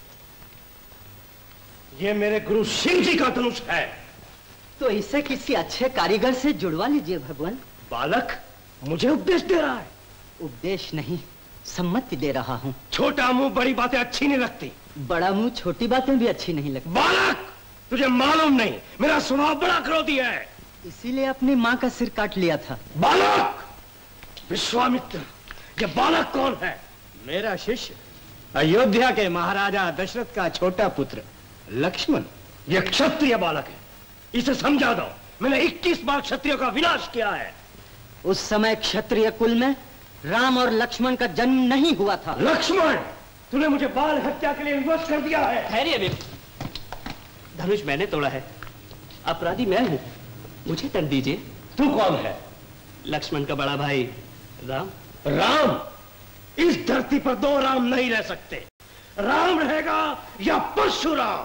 ये मेरे गुरु सिंह जी का धनुष है। तो इसे किसी अच्छे कारीगर से जुड़वा लीजिए भगवान। बालक मुझे उपदेश दे रहा है। उपदेश नहीं, सम्मति दे रहा हूँ। छोटा मुंह बड़ी बातें अच्छी नहीं लगती। बड़ा मुंह छोटी बातें भी अच्छी नहीं लगती। बालक तुझे मालूम नहीं, मेरा स्वभाव बड़ा क्रोधी है, इसीलिए अपनी माँ का सिर काट लिया था। बालक विश्वामित्र, ये बालक कौन है? मेरा शिष्य, अयोध्या के महाराजा दशरथ का छोटा पुत्र लक्ष्मण। ये क्षत्रिय बालक है, इसे समझा दो। मैंने इक्कीस बार क्षत्रियों का विनाश किया है। उस समय क्षत्रिय कुल में राम और लक्ष्मण का जन्म नहीं हुआ था। लक्ष्मण, तूने मुझे बाल हत्या के लिए विवश कर दिया है। ठहरिए, धनुष मैंने तोड़ा है, अपराधी मैं हूं, मुझे दंड दीजिए। तू कौन है? लक्ष्मण का बड़ा भाई राम। राम? इस धरती पर दो राम नहीं रह सकते, राम रहेगा या परशुराम।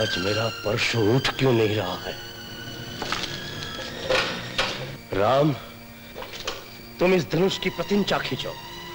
आज मेरा परशु उठ क्यों नहीं रहा है? राम, तुम इस धनुष की प्रतिंचा खींचो।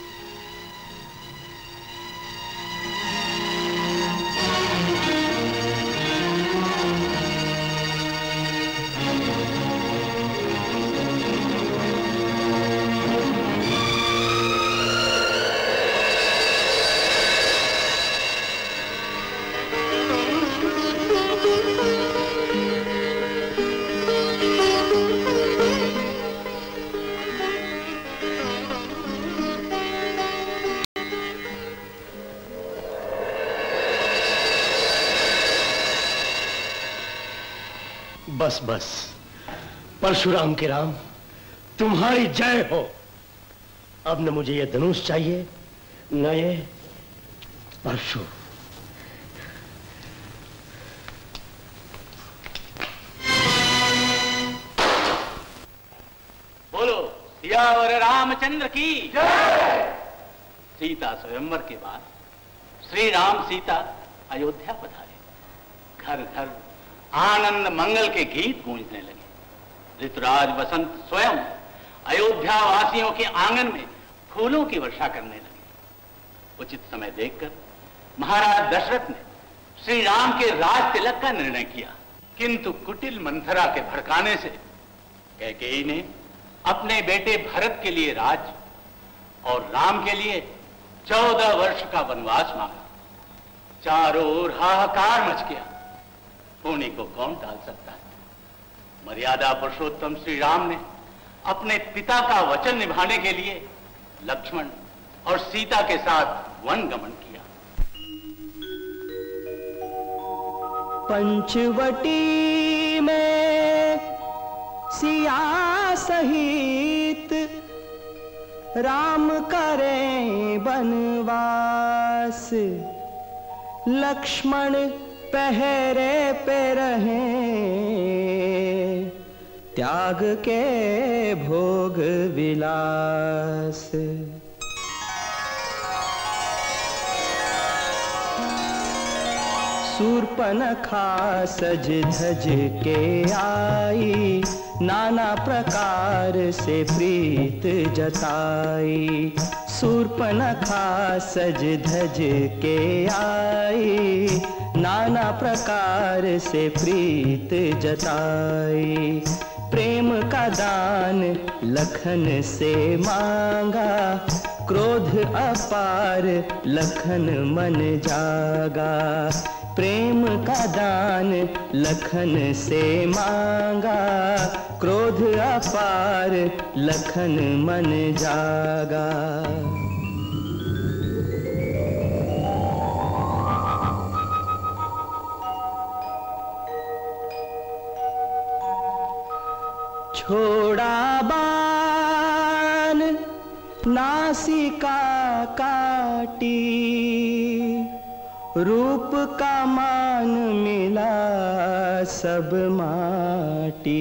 बस बस, परशुराम के राम, तुम्हारी जय हो। अब न मुझे ये धनुष चाहिए, न ये परशु। बोलो सियावर रामचंद्र की जय। सीता स्वयंवर के बाद श्री राम सीता अयोध्या पधारे। घर घर आनंद मंगल के गीत गूंजने लगे। ऋतुराज वसंत स्वयं अयोध्या वासियों के आंगन में फूलों की वर्षा करने लगे। उचित समय देखकर महाराज दशरथ ने श्री राम के राज तिलक का निर्णय किया, किंतु कुटिल मंथरा के भड़काने से कैकेयी ने अपने बेटे भरत के लिए राज और राम के लिए चौदह वर्ष का वनवास मांगा। चारों ओर हाहाकार मच गया। पुण्य को कौन टाल सकता है? मर्यादा पुरुषोत्तम श्री राम ने अपने पिता का वचन निभाने के लिए लक्ष्मण और सीता के साथ वन गमन किया। पंचवटी में सिया सहित राम करें बनवास, लक्ष्मण पहरे पे रहें, त्याग के भोग विलास। शूर्पणखा सज धज के आई, नाना प्रकार से प्रीत जताई। शूर्पणखा सज धज के आई, नाना प्रकार से प्रीत जताई। प्रेम का दान लखन से मांगा, क्रोध अपार लखन मन जागा। प्रेम का दान लखन से मांगा, क्रोध अपार लखन मन जागा। छोड़ा बाण नासिका काटी, रूप का मान मिला सब माटी।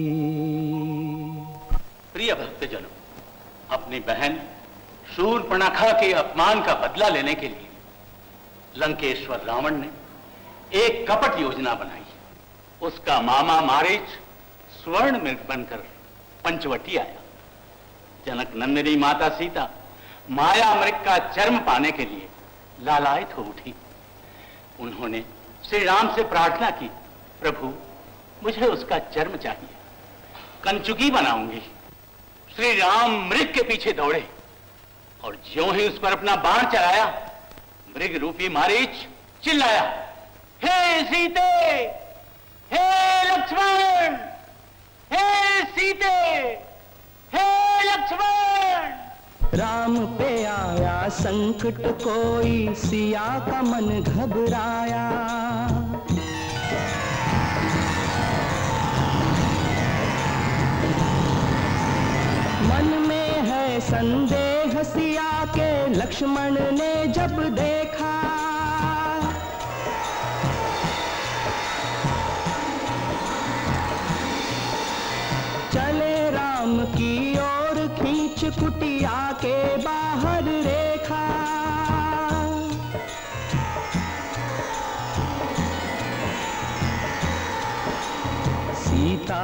प्रिय भक्तजनों, अपनी बहन शूर्पणखा के अपमान का बदला लेने के लिए लंकेश्वर रावण ने एक कपट योजना बनाई। उसका मामा मारीच स्वर्ण मृग बनकर पंचवटी आया। जनक नंदिनी माता सीता माया मृग का चर्म पाने के लिए लालायित हो उठी। उन्होंने श्री राम से प्रार्थना की, प्रभु मुझे उसका चर्म चाहिए, कंचुकी बनाऊंगी। श्री राम मृग के पीछे दौड़े और ज्यों ही उस पर अपना बाण चलाया, मृग रूपी मारीच चिल्लाया, हे सीते, हे लक्ष्मण, हे सीते, हे लक्ष्मण। राम पे आया संकट कोई, सिया का मन घबराया। मन में है संदेह सिया के, लक्ष्मण ने जब देखा। चले राम की ओर खींच कुटिया के बाहर रेखा।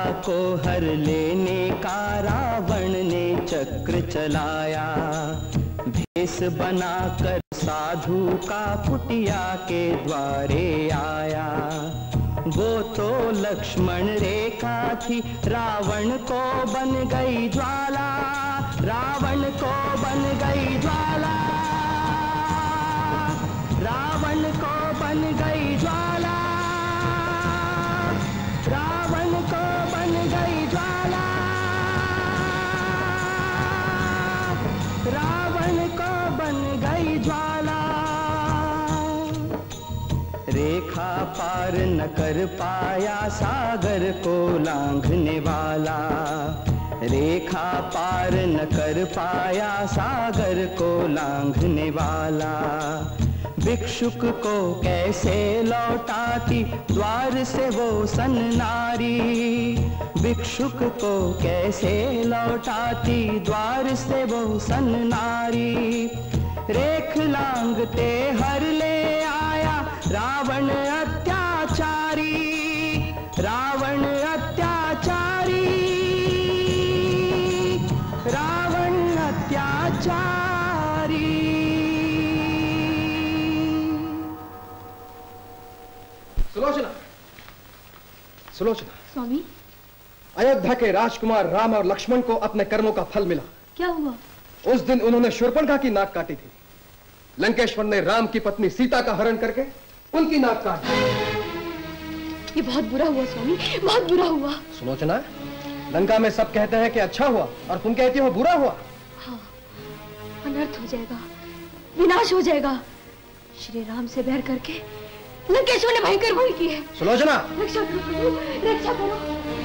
को हर लेने का रावण ने चक्र चलाया। भेष बनाकर साधु का कुटिया के द्वारे आया। वो तो लक्ष्मण रेखा थी, रावण को बन गई ज्वाला, रावण को बन गई ज्वाला, रावण को बन गई ज्वाला, रावण को बन गई ज्वाला, रावण को बन गई ज्वाला। रेखा पार न कर पाया सागर को लांघने वाला, रेखा पार न कर पाया सागर को लांघने वाला। भिक्षुक को कैसे लौटाती द्वार से वो सन्नारी, भिक्षुक को कैसे लौटाती द्वार से वो सन्नारी। रेख लांघते हर ले आया रावण अत्याचारी, रावण अत्याचारी, रावण अत्याचारी। सुलोचना, सुलोचना। स्वामी, अयोध्या के राजकुमार राम और लक्ष्मण को अपने कर्मों का फल मिला। क्या हुआ? उस दिन उन्होंने शूर्पणखा की नाक काटी थी। लंकेश्वर ने राम की पत्नी सीता का हरण करके उनकी नाक काट दी। ये बहुत बुरा हुआ स्वामी, बहुत बुरा हुआ। सुलोचना, लंका में सब कहते हैं कि अच्छा हुआ और तुम कहती हो बुरा हुआ। हाँ, अनर्थ हो जाएगा, विनाश हो जाएगा। श्री राम से बैर करके लंकेश्वर ने भयंकर भूल की है। सुलोचना, रक्षा करो प्रभु, रक्षा करो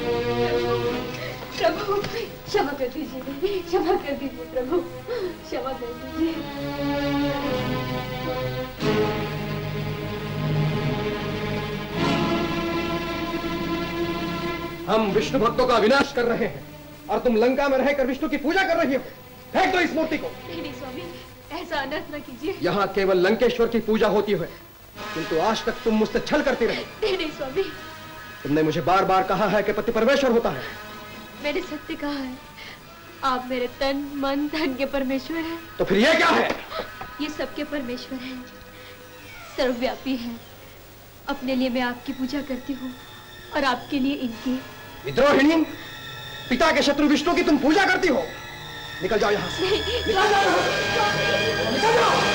प्रभु, क्षमा कर दीजिए, क्षमा कर दीजिए प्रभु, क्षमा कर दीजिए। हम विष्णु भक्तों का विनाश कर रहे हैं और तुम लंका में रहकर विष्णु की पूजा कर रही हो। फेंक दो इस मूर्ति को। नहीं नहीं स्वामी, ऐसा अनर्थ न कीजिए। यहाँ केवल लंकेश्वर की पूजा होती है, किंतु आज तक तुम मुझसे छल करती रही। नहीं नहीं स्वामी, तुमने मुझे बार बार कहा है कि पति परमेश्वर होता है। मैंने सत्य कहा है। आप मेरे तन मन धन के परमेश्वर हैं। तो फिर ये क्या है? ये सबके परमेश्वर हैं, सर्वव्यापी हैं। अपने लिए मैं आपकी पूजा करती हूँ और आपके लिए इनकी। विद्रोहिणी, पिता के शत्रु विष्णु की तुम पूजा करती हो। निकल जाओ यहाँ से। निकल जाओ, निकल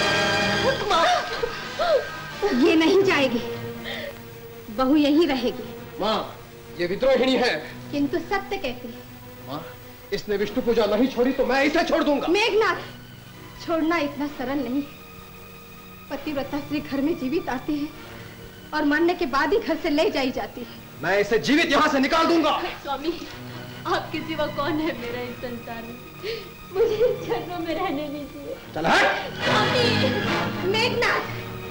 जाओ। ये नहीं जाएगी, बहू यहीं रहेगी। माँ, ये विद्रोहिणी है। किंतु सत्य कहती है। माँ, इसने विष्णु पूजा नहीं छोड़ी तो मैं इसे छोड़ दूंगा। मेघनाथ, छोड़ना इतना सरल नहीं। पतिव्रता स्त्री घर में जीवित आती है और मरने के बाद ही घर से ले जाई जाती है। मैं इसे जीवित यहाँ से निकाल दूंगा। स्वामी, आपके सिवा कौन है मेरा इस संसार में? मुझे इस चरणों में रहने दीजिए। चल हट। स्वामी, मेघनाथ,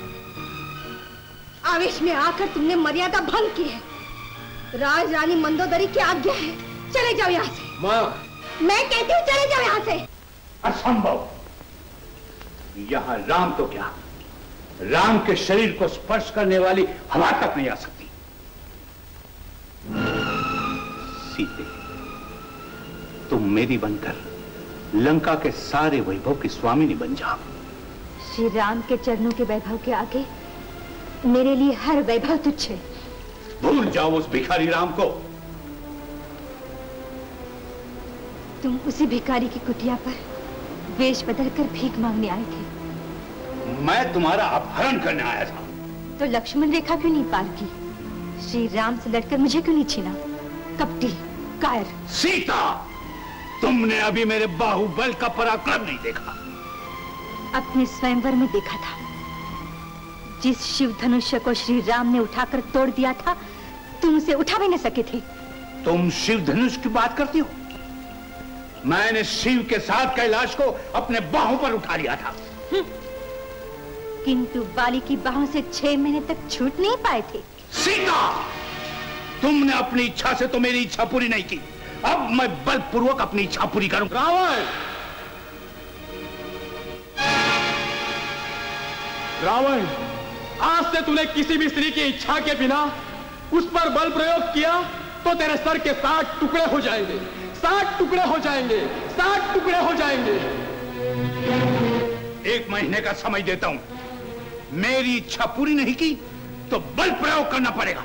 आवेश में आकर तुमने मर्यादा भंग की है। राज रानी मंदोदरी की आज्ञा है, चले जाओ यहाँ से। माँ, मैं कहती हूँ चले जाओ यहाँ से। असंभव। यहाँ राम तो क्या, राम के शरीर को स्पर्श करने वाली हवा तक नहीं आ सकती। सीते, तुम मेरी बनकर लंका के सारे वैभव की स्वामिनी बन जाओ। श्री राम के चरणों के वैभव के आगे मेरे लिए हर वैभव तुच्छ है। भूल जाओ उस भिखारी राम को। तुम उसी भिखारी की कुटिया पर वेश बदलकर भीख मांगने आए थे। मैं तुम्हारा अपहरण करने आया था। तो लक्ष्मण रेखा क्यों नहीं पार की? श्री राम से लड़कर मुझे क्यों नहीं छीना? कपटी, कायर। सीता, तुमने अभी मेरे बाहुबल का पराक्रम नहीं देखा। अपने स्वयंवर में देखा था। जिस शिव धनुष्य को श्री राम ने उठाकर तोड़ दिया था, तुम उसे उठा भी न सके थे। तुम शिव धनुष की बात करती हो? मैंने शिव के साथ कैलाश को अपने बाहों पर उठा लिया था। किंतु बाली की बाहों से छह महीने तक छूट नहीं पाए थे। सीता, तुमने अपनी इच्छा से तो मेरी इच्छा पूरी नहीं की। अब मैं बलपूर्वक अपनी इच्छा पूरी करूंगा। रावण, रावण, आज से तूने किसी भी स्त्री की इच्छा के बिना उस पर बल प्रयोग किया तो तेरे सर के साठ टुकड़े हो जाएंगे, साठ टुकड़े हो जाएंगे, साठ टुकड़े हो जाएंगे। एक महीने का समय देता हूं, मेरी इच्छा पूरी नहीं की तो बल प्रयोग करना पड़ेगा।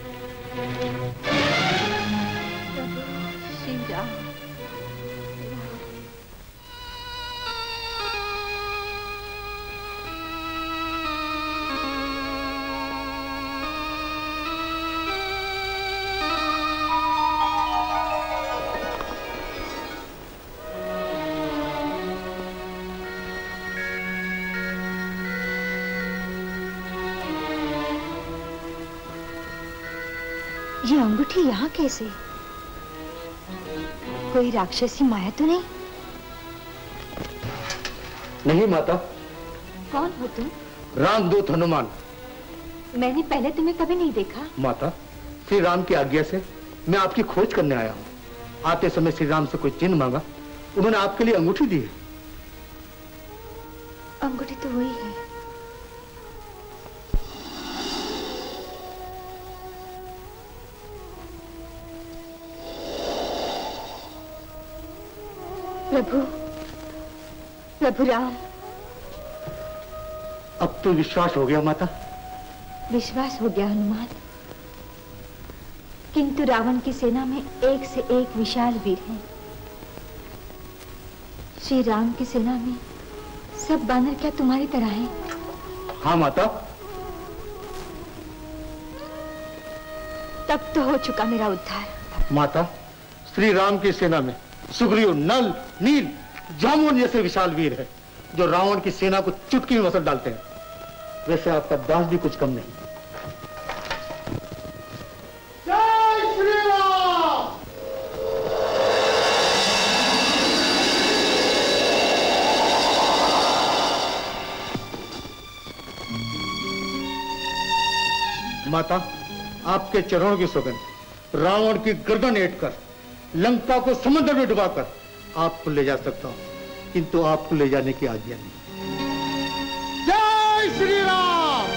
ये अंगूठी यहाँ कैसे? कोई राक्षसी माया तो नहीं? नहीं माता। कौन हो तुम? रामदूत हनुमान। मैंने पहले तुम्हें कभी नहीं देखा। माता, श्री राम की आज्ञा से मैं आपकी खोज करने आया हूँ। आते समय श्री राम से कोई चिन्ह मांगा, उन्होंने आपके लिए अंगूठी दी है। अंगूठी तो वही है। प्रभु, प्रभु राम। अब तो विश्वास हो गया माता? विश्वास हो गया हनुमान, किंतु रावण की सेना में एक से एक विशाल वीर हैं। श्री राम की सेना में सब बानर क्या तुम्हारी तरह हैं? हाँ माता। तब तो हो चुका मेरा उद्धार। माता, श्री राम की सेना में सुग्रीव, नल, नील, जामुन जैसे विशाल वीर है जो रावण की सेना को चुटकी में मसल डालते हैं। वैसे आपका दास भी कुछ कम नहीं। जय श्री राम। माता, आपके चरणों की सौगंध, रावण की गर्दन ऐंठ कर लंका को समुद्र में डुबाकर आपको ले जा सकता हूं, किंतु आपको ले जाने की आज्ञा नहीं। जय श्री राम।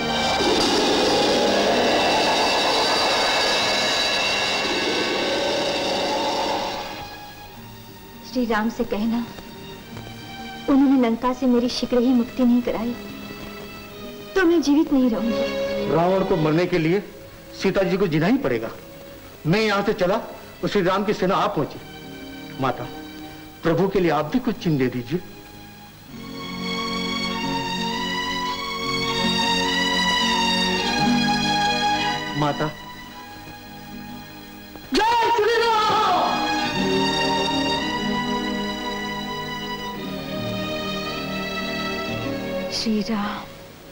श्री राम से कहना, उन्होंने लंका से मेरी शीघ्र ही मुक्ति नहीं कराई तो मैं जीवित नहीं रहूंगी। रावण को मरने के लिए सीता जी को जीना ही पड़ेगा। मैं यहां से चला तो श्री राम की सेना आप पहुंची। माता, प्रभु के लिए आप भी कुछ चिन्ह दे दीजिए। माता। जय श्री राम। श्री राम।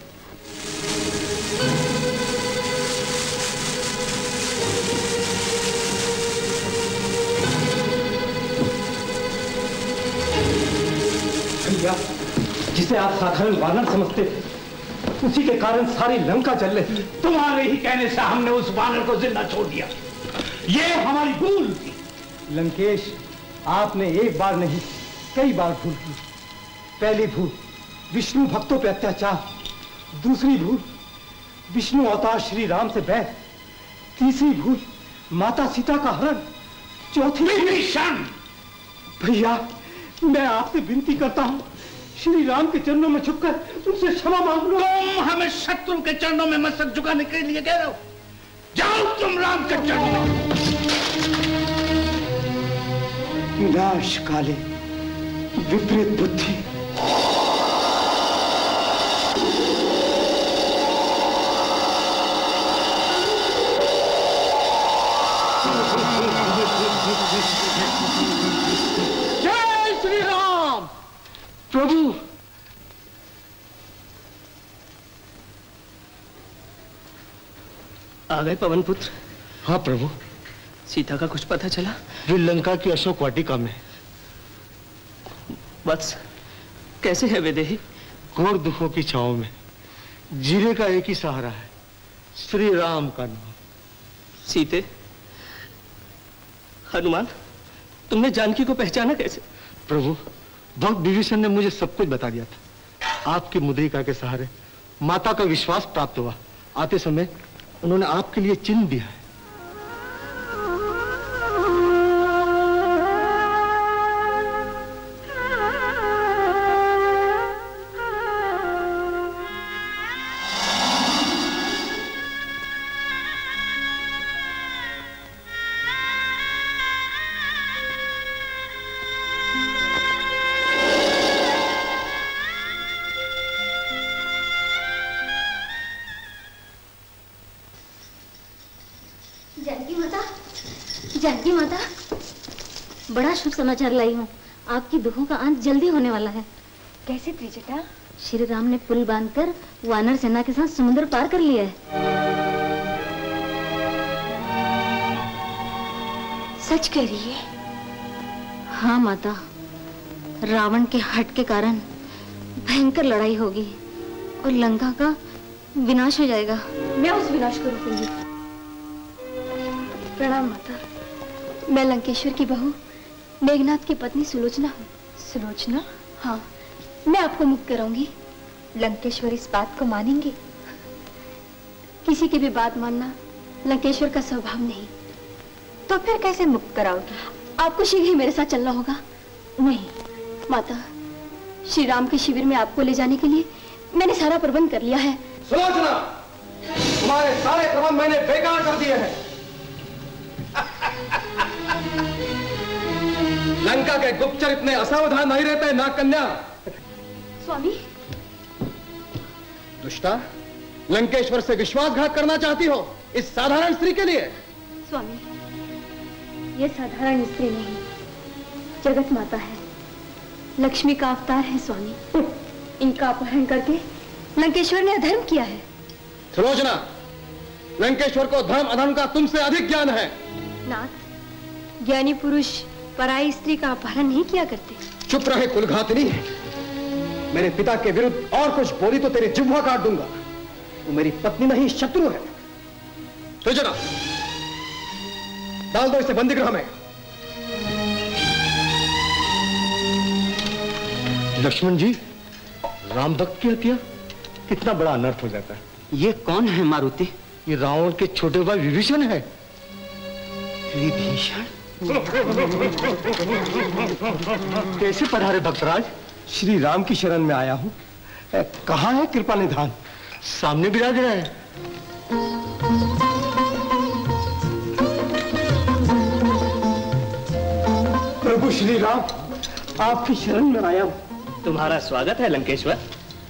जिसे आप साधारण वानर समझते थे, उसी के कारण सारी लंका जल रही। तुम्हारे ही कहने से हमने उस वानर को जिंदा छोड़ दिया। ये हमारी भूल थी। लंकेश, आपने एक बार नहीं कई बार भूल की। पहली भूल विष्णु भक्तों पे अत्याचार, दूसरी भूल विष्णु अवतार श्री राम से बैर, तीसरी भूल माता सीता का हरण, चौथी विभीषण। भैया, मैं आपसे विनती करता हूँ, श्री राम के चरणों में झुककर उनसे क्षमा मांग लो। तुम हमें शत्रु के चरणों में मस्तक झुकाने के लिए कह रहे हो? जाओ तुम राम के चरणों में। विनाश काले विपरीत बुद्धि। जय श्री राम। प्रभु, आ गए पवन पुत्र? हाँ प्रभु। सीता का कुछ पता चला? वे लंका की अशोक वाटिका में। वत्स, कैसे है विदेही? घोर दुखों की छांव में जीने का एक ही सहारा है, श्री राम का नाम। सीते, हनुमान, तुमने जानकी को पहचाना कैसे? प्रभु, भक्त विभीषण ने मुझे सब कुछ बता दिया था। आपकी मुद्रिका के सहारे माता का विश्वास प्राप्त हुआ। आते समय उन्होंने आपके लिए चिन्ह दिया है। बड़ा शुभ समाचार लाई हूँ। आपकी दुखों का अंत जल्दी होने वाला है। कैसे त्रिजटा? श्री राम ने पुल बांधकर वानर सेना के साथ समुद्र पार कर लिया है। सच कह रही है? हाँ माता, रावण के हट के कारण भयंकर लड़ाई होगी और लंका का विनाश हो जाएगा। मैं उस विनाश को रोकूंगी। प्रणाम माता। मैं लंकेश्वर की बहू मेघनाथ की पत्नी सुलोचना हूँ। सुलोचना? हाँ, मैं आपको मुक्त कराऊंगी। लंकेश्वर इस बात को मानेंगे? किसी की भी बात मानना लंकेश्वर का स्वभाव नहीं। तो फिर कैसे मुक्त कराओगे? आपको शीघ्र ही मेरे साथ चलना होगा। नहीं माता, श्री राम के शिविर में आपको ले जाने के लिए मैंने सारा प्रबंध कर लिया है। सुलोचना, तुम्हारे सारे प्रबंध मैंने बेकार कर दिए हैं। लंका के गुप्तचर इतने असावधान नहीं रहते नाग कन्या। स्वामी। दुष्टा, लंकेश्वर से विश्वासघात करना चाहती हो इस साधारण स्त्री के लिए? स्वामी, ये साधारण स्त्री नहीं, जगत माता है, लक्ष्मी का अवतार है स्वामी। इनका अपहरण करके लंकेश्वर ने अधर्म किया है। सुलोचना, लंकेश्वर को धर्म अधर्म का तुमसे अधिक ज्ञान है। नाथ, ज्ञानी पुरुष पराई स्त्री का अपहरण नहीं किया करते। चुप रहे कुलघातनी। मेरे पिता के विरुद्ध और कुछ बोली तो तेरी जिह्वा काट दूंगा। तू मेरी पत्नी नहीं, शत्रु है। सुलोचना, डाल दो इसे बंदीगृह में। लक्ष्मण जी, राम भक्त की हत्या, कितना बड़ा अनर्थ हो जाता है। ये कौन है मारुति? ये रावण के छोटे भाई विभीषण है। विभीषण? कैसे पधारे भक्तराज? श्री राम की शरण में आया हूं। कहाँ है कृपा निधान? सामने विराज रहा है। प्रभु श्री राम, आपकी शरण में आया हूं। तुम्हारा स्वागत है लंकेश्वर।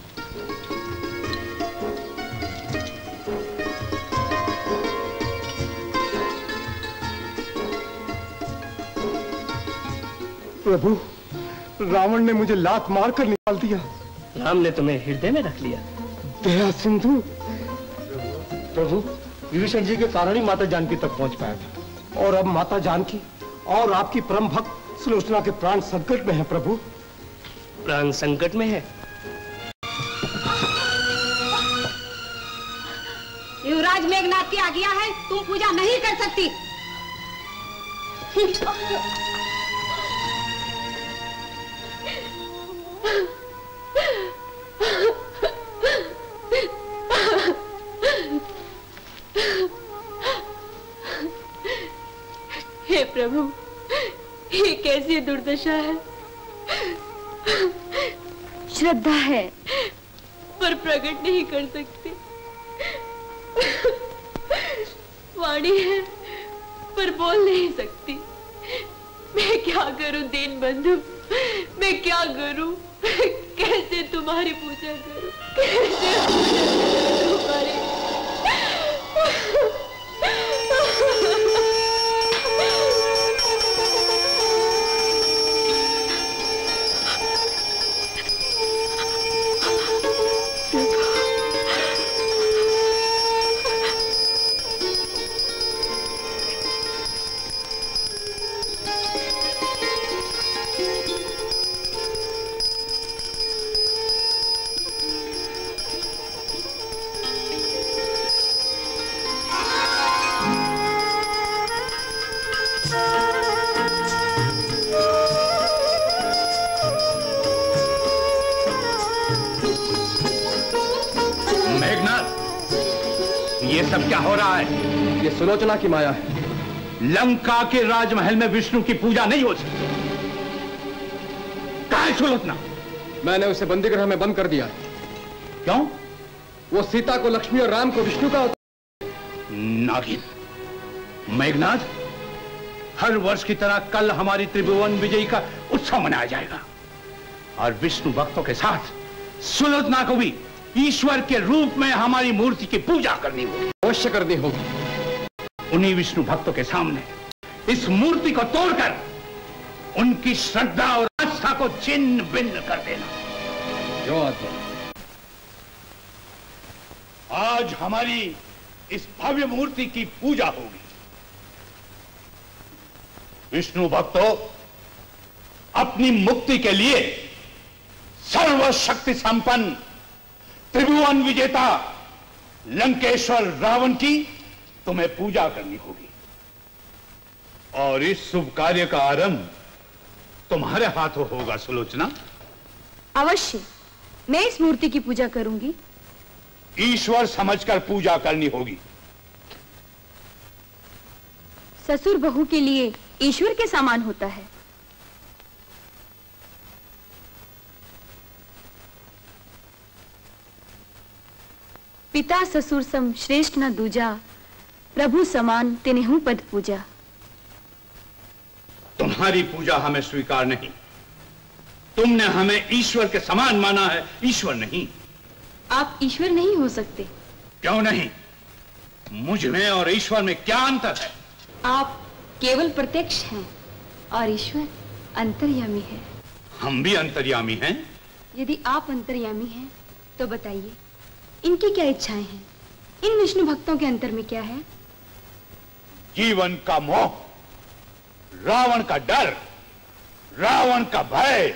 प्रभु, रावण ने मुझे लात मारकर निकाल दिया। राम ने तुम्हें हृदय में रख लिया। दया सिंधु। प्रभु, विभीषण जी के कारण ही माता जानकी तक पहुंच पाया था। और अब माता जानकी और आपकी परम भक्त सुलोचना के प्राण संकट में है। प्रभु, प्राण संकट में है? युवराज मेघनाथ की आज्ञा है, तुम पूजा नहीं कर सकती। हे प्रभु, ये कैसी दुर्दशा है। श्रद्धा है पर प्रकट नहीं कर सकती, वाणी है पर बोल नहीं सकती। मैं क्या करूं दीन बंधु, मैं क्या करूं? कैसे तुम्हारी पूजा करूं? कैसे पूजा करूं तुम्हारी? ये सब क्या हो रहा है? ये सुलोचना की माया है। लंका के राजमहल में विष्णु की पूजा नहीं हो सकती। कहाँ है सुलोचना? मैंने उसे बंदीगृह में बंद कर दिया है। क्यों? वो सीता को लक्ष्मी और राम को विष्णु का। नागिन, मेघनाथ, हर वर्ष की तरह कल हमारी त्रिभुवन विजयी का उत्सव मनाया जाएगा और विष्णु भक्तों के साथ सुलोचना को भी ईश्वर के रूप में हमारी मूर्ति की पूजा करनी होगी। अवश्य करनी होगी। उन्हीं विष्णु भक्तों के सामने इस मूर्ति को तोड़कर उनकी श्रद्धा और आस्था को छिन्न भिन्न कर देना। जो आज्ञा। आज हमारी इस भव्य मूर्ति की पूजा होगी। विष्णु भक्तों, अपनी मुक्ति के लिए सर्वशक्ति संपन्न त्रिभुवन विजेता लंकेश्वर रावण की तुम्हें पूजा करनी होगी और इस शुभ कार्य का आरंभ तुम्हारे हाथों होगा सुलोचना। अवश्य, मैं इस मूर्ति की पूजा करूंगी। ईश्वर समझकर पूजा करनी होगी। ससुर बहू के लिए ईश्वर के समान होता है। पिता ससुर सम श्रेष्ठ न दूजा, प्रभु समान तिन्हु पद पूजा। तुम्हारी पूजा हमें स्वीकार नहीं। तुमने हमें ईश्वर के समान माना है, ईश्वर नहीं। आप ईश्वर नहीं हो सकते। क्यों नहीं? मुझ में और ईश्वर में क्या अंतर है? आप केवल प्रत्यक्ष हैं और ईश्वर अंतर्यामी है। हम भी अंतर्यामी हैं। यदि आप अंतर्यामी हैं तो बताइए, इनकी क्या इच्छाएं हैं? इन विष्णु भक्तों के अंतर में क्या है? जीवन का मोह, रावण का डर, रावण का भय।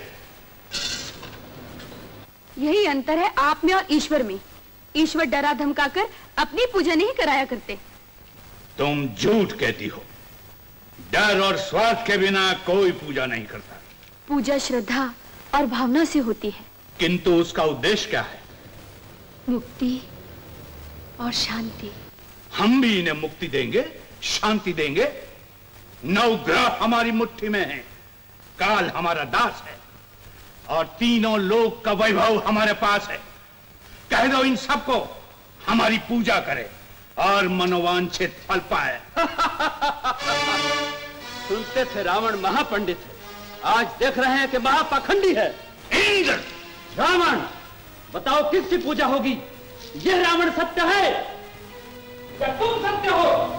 यही अंतर है आप में और ईश्वर में। ईश्वर डरा धमकाकर अपनी पूजा नहीं कराया करते। तुम झूठ कहती हो। डर और स्वार्थ के बिना कोई पूजा नहीं करता। पूजा श्रद्धा और भावना से होती है। किंतु उसका उद्देश्य क्या है? मुक्ति और शांति। हम भी इन्हें मुक्ति देंगे, शांति देंगे। नवग्रह हमारी मुट्ठी में है, काल हमारा दास है और तीनों लोक का वैभव हमारे पास है। कह दो इन सबको हमारी पूजा करे और मनोवांछित फल पाए। सुनते थे रावण महापंडित है, आज देख रहे हैं कि महापाखंडी है। इंद्र! रावण, बताओ किसकी पूजा होगी? यह रावण सत्य है या तुम सत्य हो?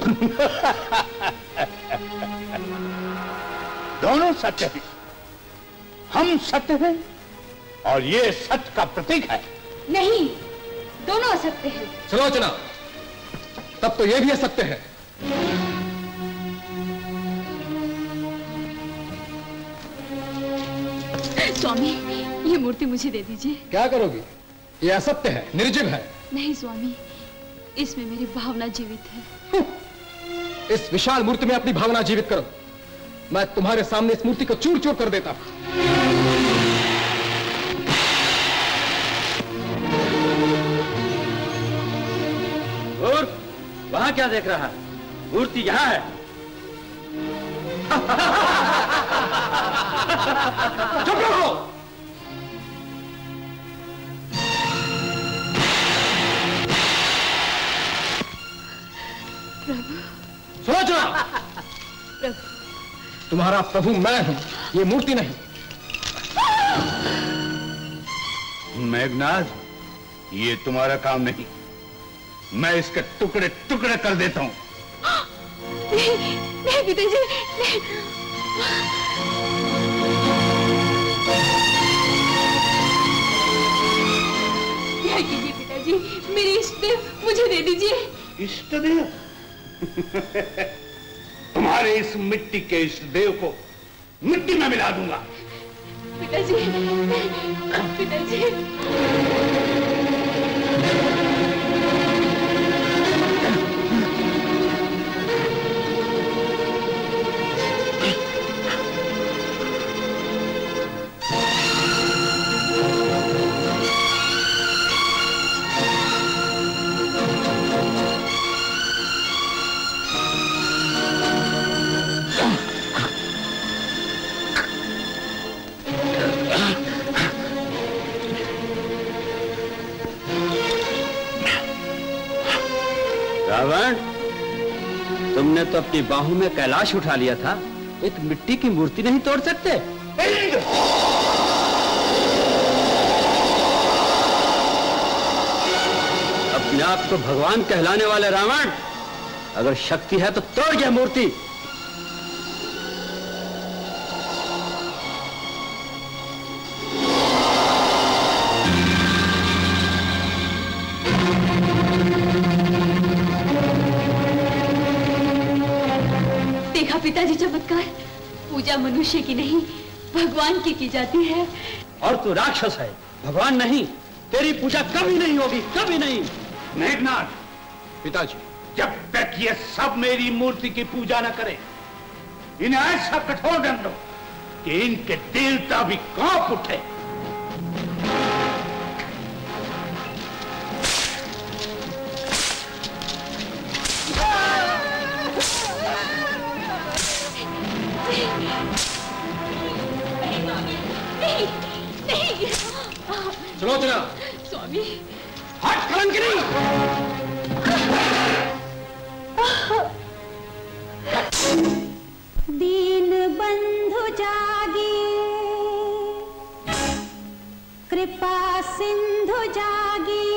दोनों सत्य हैं। हम सत्य हैं और ये सत्य का प्रतीक है। नहीं, दोनों असत्य हैं। सुलोचना, तब तो ये भी असत्य है। स्वामी, ये मूर्ति मुझे दे दीजिए। क्या करोगी? ये असत्य है, निर्जीव है। नहीं स्वामी, इसमें मेरी भावना जीवित है। इस विशाल मूर्ति में अपनी भावना जीवित करो। मैं तुम्हारे सामने इस मूर्ति को चूर चूर कर देता। और वहां क्या देख रहा है? मूर्ति यहां है। चुप रहो। प्रभु। सुलोचना, प्रभु, तुम्हारा प्रभु मैं हूं, ये मूर्ति नहीं। मेघनाथ, ये तुम्हारा काम नहीं। मैं इसके टुकड़े टुकड़े कर देता हूं। नहीं, नहीं पिताजी, नहीं। क्या कीजिए पिताजी, मेरे इष्ट देव मुझे दे दीजिए। इष्ट देव? तुम्हारे इस मिट्टी के इष्ट देव को मिट्टी में मिला दूंगा। पिताजी, पिताजी। रावण, तुमने तो अपनी बाहों में कैलाश उठा लिया था, एक मिट्टी की मूर्ति नहीं तोड़ सकते? अपने आप को भगवान कहलाने वाले रावण, अगर शक्ति है तो तोड़ यह मूर्ति। पिताजी चमत्कार पूजा मनुष्य की नहीं भगवान की की जाती है। और तू राक्षस है, भगवान नहीं। तेरी पूजा कभी नहीं होगी, कभी नहीं। मेघनाथ, पिताजी, जब तक ये सब मेरी मूर्ति की पूजा न करें, इन्हें ऐसा कठोर दंड दो कि इनके देवता भी कांप उठे। नहीं, नहीं, चलो तेरा स्वामी। हट कलंकिनी। दीन बंधु जागी, कृपा सिंधु जागी,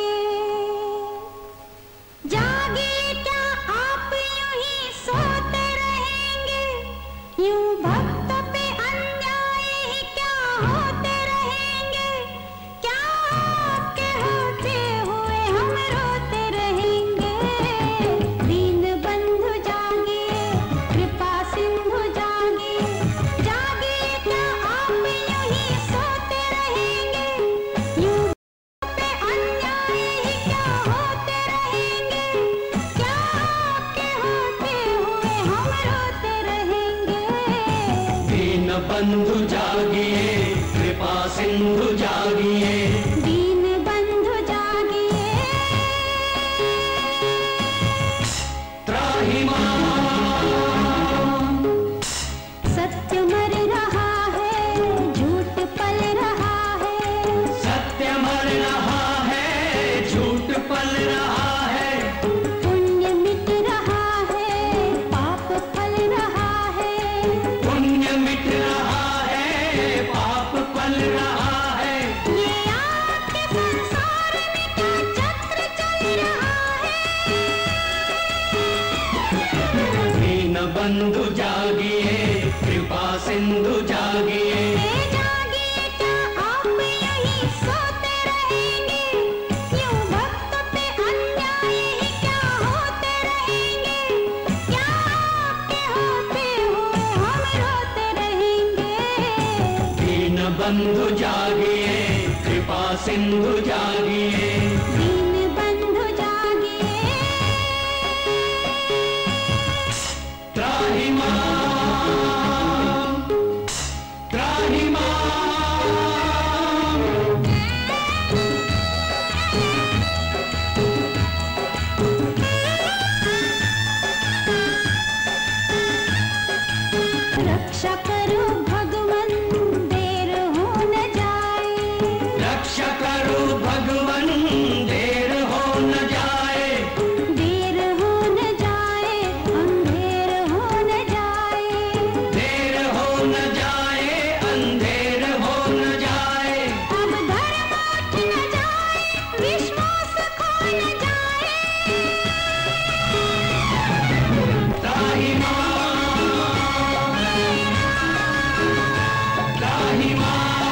जागे क्या आप यूं ही सोते रहेंगे, यूं भक्त पे अन्याय ही क्या होते रहेंगे, क्या आपके होते हुए हम रोते रहेंगे। दीन बंधु जागे, कृपा सिंधु जागे, जागे क्या आप यूं ही सोते रहेंगे, यूं पे अन्याय ही क्या होते रहेंगे, क्या आपके होते हुए हम रोते रहेंगे। दीन बंधु जागिए, कृपा सिंधु जागिए, दीन बंधु जागिए, त्राहिमाम। सत्य मर रहा है, झूठ पल रहा है, सत्य मर रहा है, झूठ पल रहा है, पुण्य मिट रहा है, पाप फल रहा है, पुण्य मिट रहा है, पाप पल रहा है। ये आपके संसार में क्या चक्र चल रहा है। दीन बंधु जागिए, कृपा सिंधु जागिए, ये जागिए क्या आप यहीं सोते रहेंगे, यूं भक्त पे अन्याय ही क्या होते रहेंगे, क्या आपके होते हुए हम रोते रहेंगे। दीन बंधु जागिए, कृपा सिंधु जागिए, दीन बंधु जागिए, त्राहिमाम, त्राहिमाम। रक्षा करो भगवन, देर हो न जाए, रक्षा करो भगवन, देर हो न जाए, देर हो न जाए, अंधेर हो न जाए, देर हो न जाए, अंधेर हो न जाए, अब धर्म उठ न जाए, विश्वास खो न जाए। त्राहिमाम, त्राहिमाम।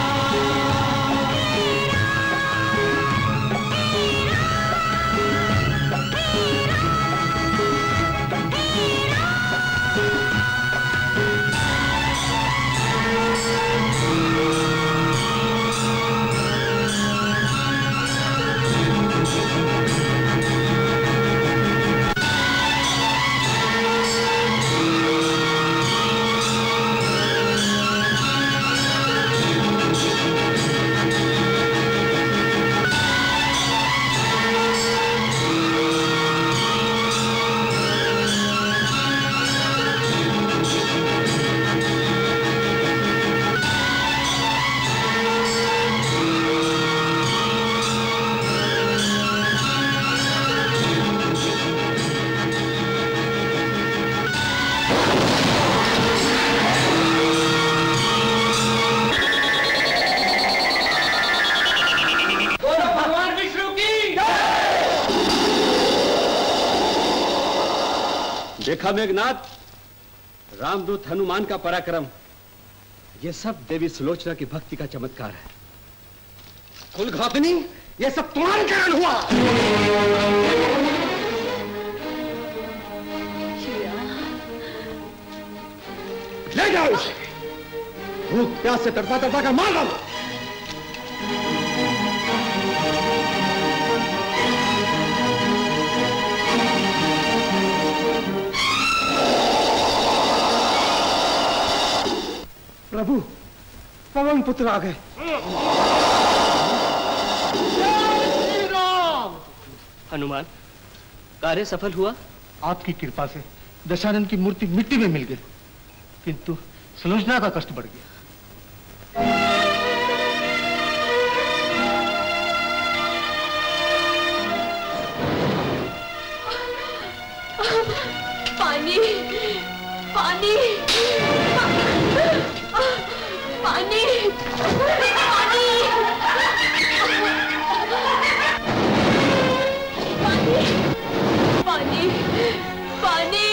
देखा मेघनाथ, रामदूत हनुमान का पराक्रम, ये सब देवी सुलोचना की भक्ति का चमत्कार है। कुलघातनी, ये सब तुम्हारे कारण हुआ। मारो इसे, भूख प्यास से तड़पा तड़पा कर मार डालो। प्रभु, पवन पुत्र आ गए। हनुमान, कार्य सफल हुआ? आपकी कृपा से दशानन की मूर्ति मिट्टी में मिल गई, किंतु सुलोचना का कष्ट बढ़ गया। पानी, पानी, पानी, पानी, पानी,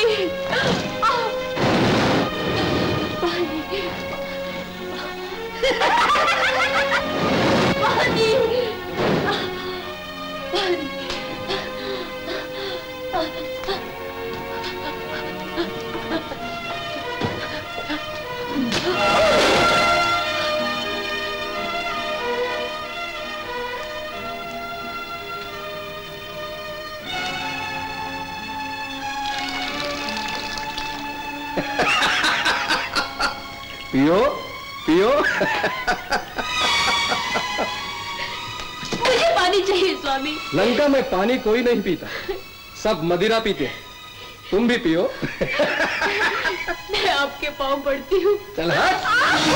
पियो पियो। मुझे पानी चाहिए स्वामी। लंका में पानी कोई नहीं पीता, सब मदिरा पीते हैं। तुम भी पियो। मैं आपके पाँव पड़ती हूँ। चल हट।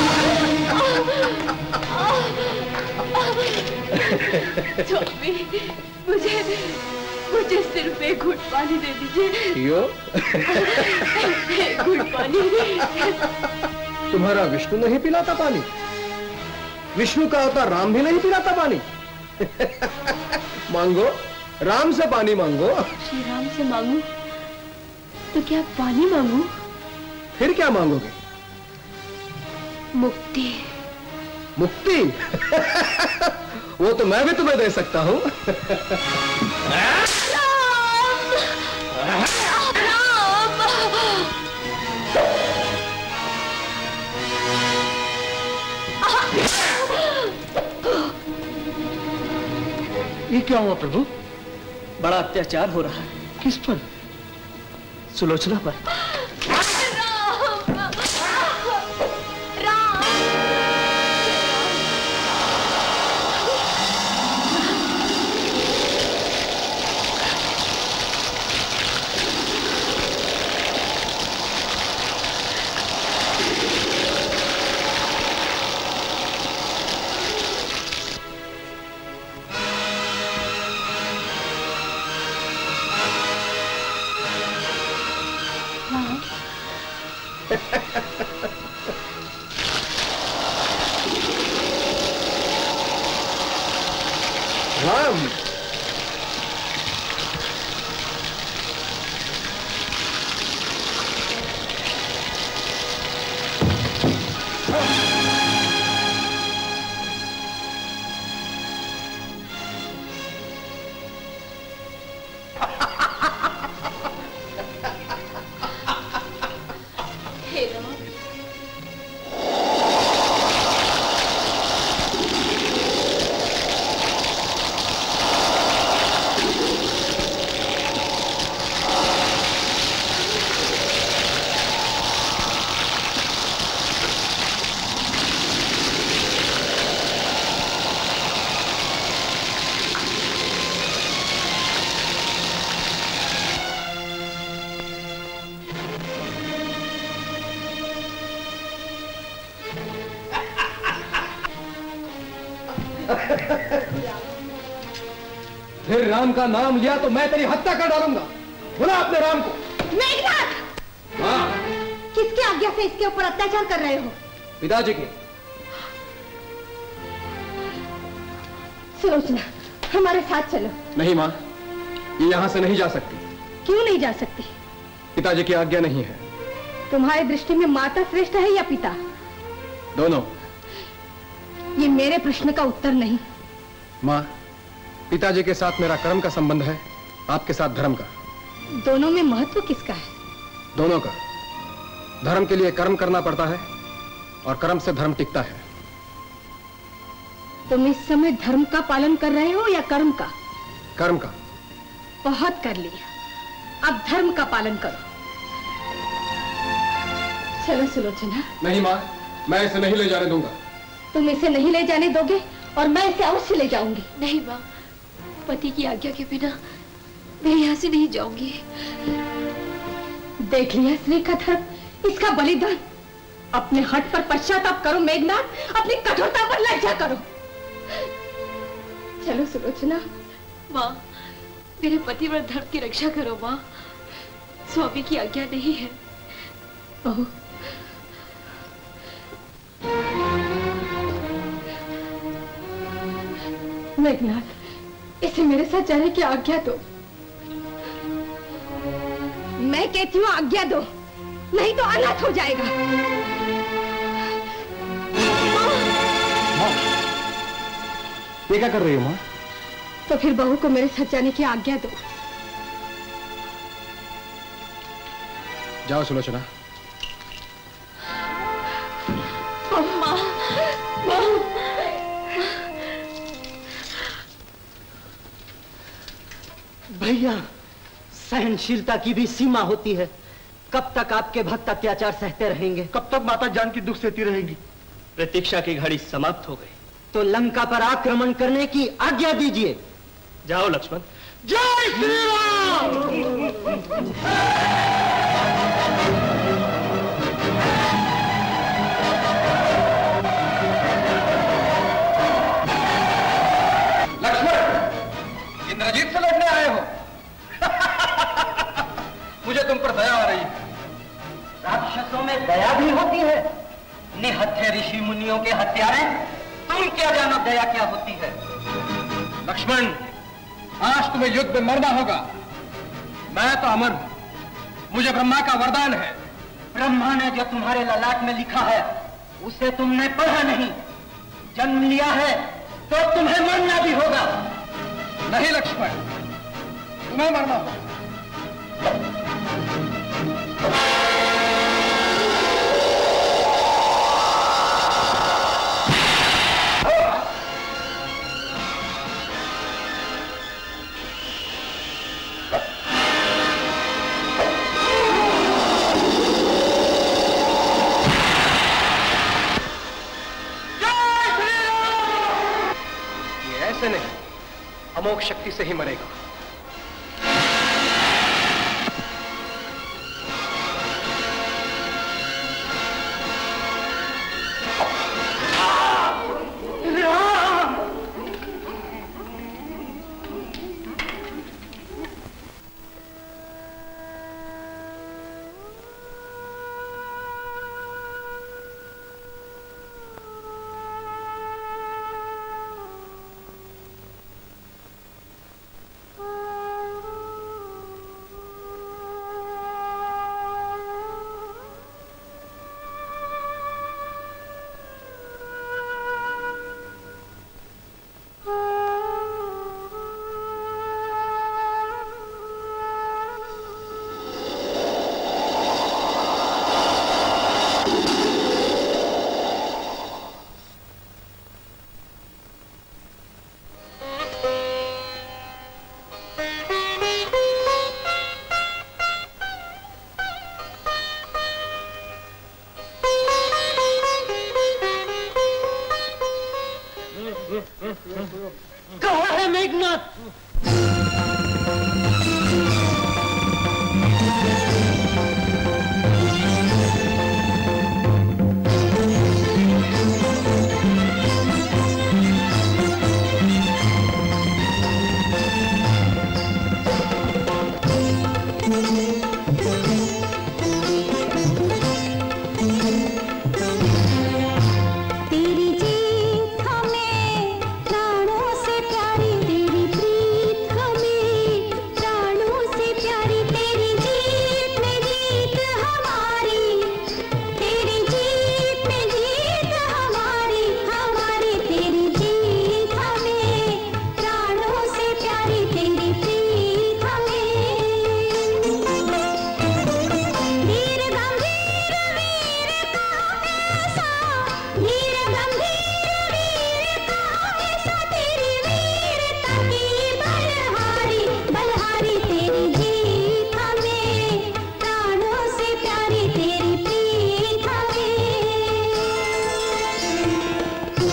स्वामी, मुझे मुझे सिर्फ एक घूंट पानी दे दीजिए। पियो। एक घूंट पानी। तुम्हारा विष्णु नहीं पिलाता पानी? विष्णु का अवतार राम भी नहीं पिलाता पानी? मांगो, राम से पानी मांगो। श्री राम से मांगू तो क्या पानी मांगू? फिर क्या मांगोगे? मुक्ति। मुक्ति? वो तो मैं भी तुम्हें दे सकता हूँ। ये क्या हुआ प्रभु? बड़ा अत्याचार हो रहा है। किस पर? सुलोचना पर। राम, फिर राम का नाम लिया तो मैं तेरी हत्या कर डालूंगा। बुला अपने राम को। मेघनाथ! हाँ? किसकी आज्ञा से इसके ऊपर अत्याचार कर रहे हो? पिताजी के। सुलोचना, हमारे साथ चलो। नहीं माँ, ये यहाँ से नहीं जा सकती। क्यों नहीं जा सकती? पिताजी की आज्ञा नहीं है। तुम्हारी दृष्टि में माता श्रेष्ठ है या पिता? दोनों। ये मेरे प्रश्न का उत्तर नहीं। माँ, पिताजी के साथ मेरा कर्म का संबंध है, आपके साथ धर्म का। दोनों में महत्व किसका है? दोनों का। धर्म के लिए कर्म करना पड़ता है और कर्म से धर्म टिकता है। तुम इस समय धर्म का पालन कर रहे हो या कर्म का? कर्म का। बहुत कर लिया, अब धर्म का पालन करो। चलो सुलोचना। नहीं माँ, मैं इसे नहीं ले जाने दूंगा। तुम इसे नहीं ले जाने दोगे और मैं इसे अवश्य ले जाऊंगी। नहीं माँ, पति की आज्ञा के बिना मैं यहाँ से नहीं जाऊंगी। देख लिया स्त्री का धर्म, इसका बलिदान। अपने हट पर पश्चाताप करो मेघनाथ, अपनी कठोरता पर लज्जा करो। चलो सुलोचना। माँ, मेरे पतिव्रत धर्म की रक्षा करो माँ, स्वामी की आज्ञा नहीं है। बहू, मेघनाथ, इसे मेरे साथ जाने की आज्ञा दो। मैं कहती हूँ आज्ञा दो, नहीं तो अनाथ हो जाएगा। माँ, ये क्या कर रही हो माँ? तो फिर बहू को मेरे साथ जाने की आज्ञा दो। जाओ सुलोचना। माँ, माँ। भैया, सहनशीलता की भी सीमा होती है। कब तक आपके भक्त अत्याचार सहते रहेंगे? कब तक माता जानकी दुख सहती रहेंगी? प्रतीक्षा की घड़ी समाप्त हो गई, तो लंका पर आक्रमण करने की आज्ञा दीजिए। जाओ लक्ष्मण। जय श्री राम। इंद्रजीत से लड़ने आए हो? मुझे तुम पर दया आ रही है। राक्षसों में दया भी होती है? निहत्थे ऋषि मुनियों के हत्यारे, तुम क्या जानो दया क्या होती है? लक्ष्मण, आज तुम्हें युद्ध में मरना होगा। मैं तो अमर हूं, मुझे ब्रह्मा का वरदान है। ब्रह्मा ने जो तुम्हारे ललाट में लिखा है उसे तुमने पढ़ा नहीं। जन्म लिया है तो तुम्हें मरना भी होगा। नहीं लक्ष्मण, तुम्हें मरना होगा। ये ऐसे नहीं, अमोघ शक्ति से ही मरेगा। कहाँ है मेघनाथ? तेरी जीत हमें प्राणों से प्यारी, तेरी जीत में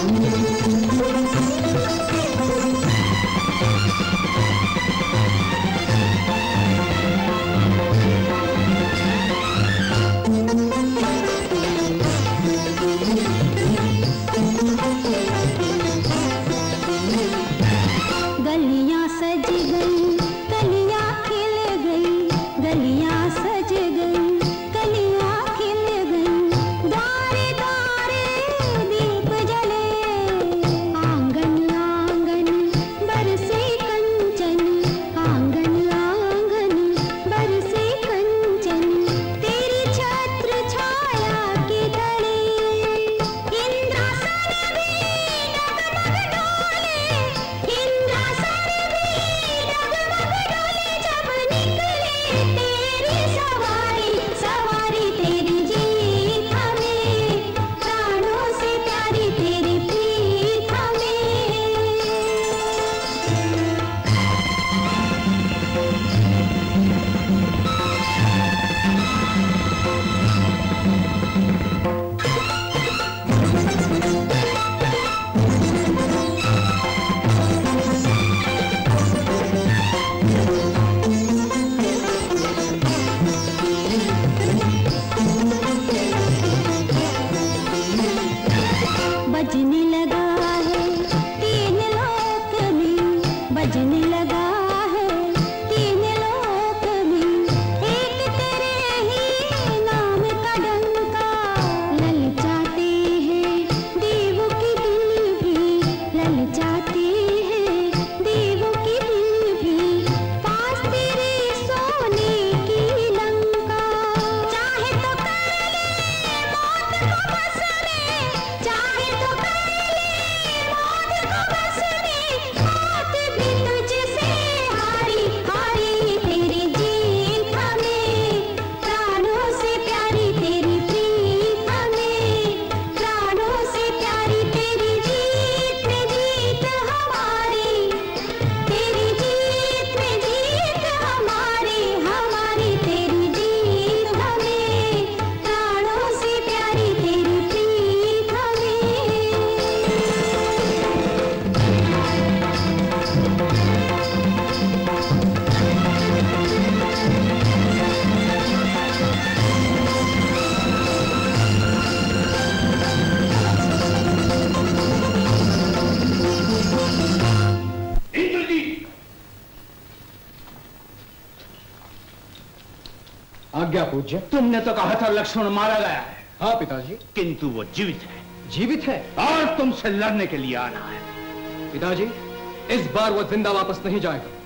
आज्ञा पूज्य। तुमने तो कहा था लक्ष्मण मारा गया है। हाँ पिताजी। किंतु वो जीवित है। जीवित है और तुमसे लड़ने के लिए आना है। पिताजी, इस बार वो जिंदा वापस नहीं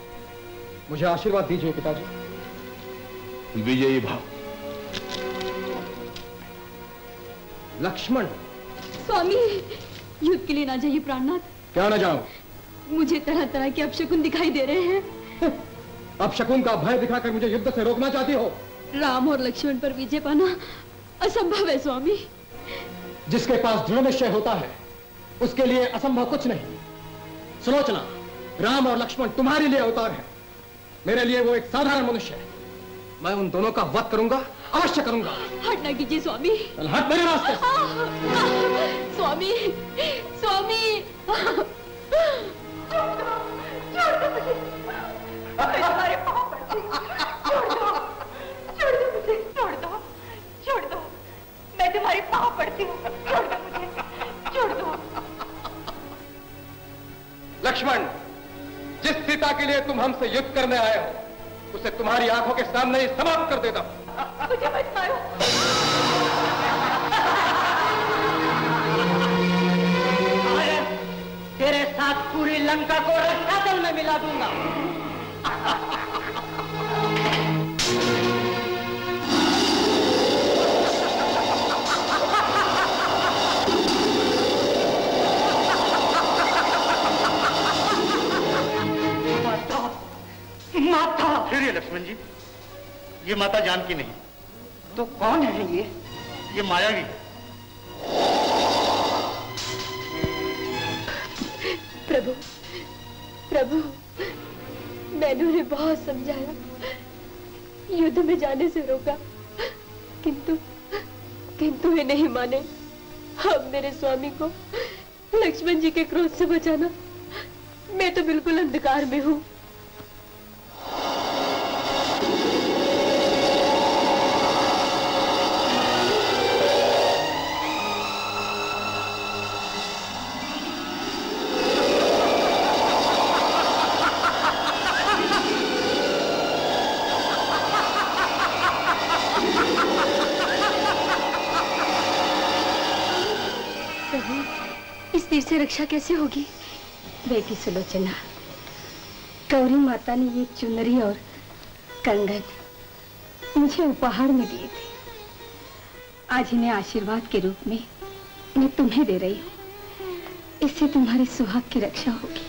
जाएगा। मुझे आशीर्वाद दीजिए पिताजी। विजयी भाव। लक्ष्मण। स्वामी, युद्ध के लिए ना जाइए प्राणनाथ। क्या ना जाऊं? मुझे तरह तरह के अपशकुन दिखाई दे रहे हैं। अपशकुन का भय दिखाकर मुझे युद्ध से रोकना चाहती हो? राम और लक्ष्मण पर विजय पाना असंभव है स्वामी। जिसके पास दृढ़ निश्चय होता है उसके लिए असंभव कुछ नहीं। सुलोचना, राम और लक्ष्मण तुम्हारे लिए अवतार है, मेरे लिए वो एक साधारण मनुष्य है। मैं उन दोनों का वध करूंगा, अवश्य करूंगा। हट ना कीजिए स्वामी। चल हट मेरे रास्ते से। स्वामी, स्वामी, तुम्हारे पाँव पड़ती हूँ। छोड़ दो, छोड़ दो मुझे, छोड़ दो, छोड़ दो। मैं तुम्हारे पाँव पड़ती हूँ, छोड़ दो मुझे, छोड़ दो। लक्ष्मण, जिस सीता के लिए तुम हमसे युद्ध करने आए हो उसे तुम्हारी आंखों के सामने ही समाप्त कर देता हूं। मुझे मत मारो। तेरे साथ पूरी लंका को रसातल में मिला दूंगा। माता। फिर ये लक्ष्मण जी, ये माता जानकी नहीं तो कौन है ये? ये मायावी। प्रभु, प्रभु, मैंने उन्हें बहुत समझाया, युद्ध में जाने से रोका, किंतु किंतु वे नहीं माने। अब मेरे स्वामी को लक्ष्मण जी के क्रोध से बचाना। मैं तो बिल्कुल अंधकार में हूँ। इस तीर से रक्षा कैसे होगी? बेटी सुलोचना, गौरी माता ने ये चुनरी और कंगन मुझे उपहार में दिए थे। आज इन्हें आशीर्वाद के रूप में मैं तुम्हें दे रही हूँ। इससे तुम्हारे सुहाग की रक्षा होगी।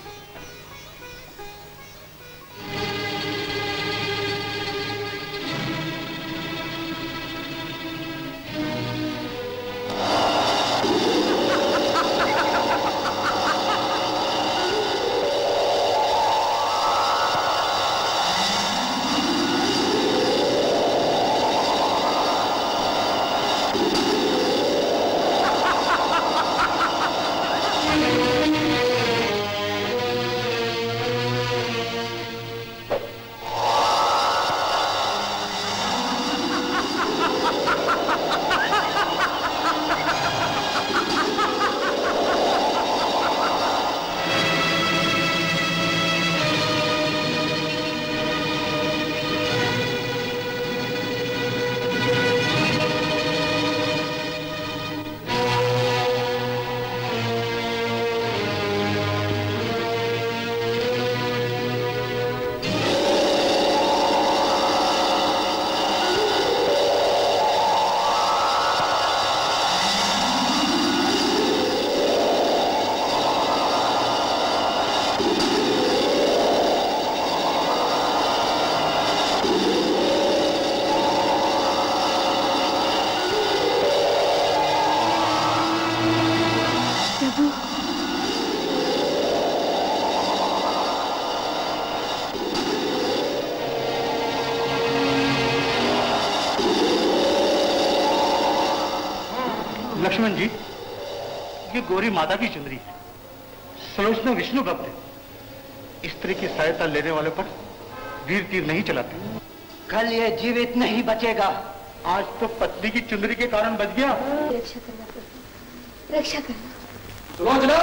लक्ष्मण जी, ये गौरी माता की चुनरी है। सुलोचना विष्णु भक्त है। स्त्री की सहायता लेने वाले पर वीर तीर नहीं चलाते। कल ये जीवित नहीं बचेगा। आज तो पत्नी की चुनरी के कारण बच गया। रक्षा करना प्रभु, रक्षा करना। सुलोचना!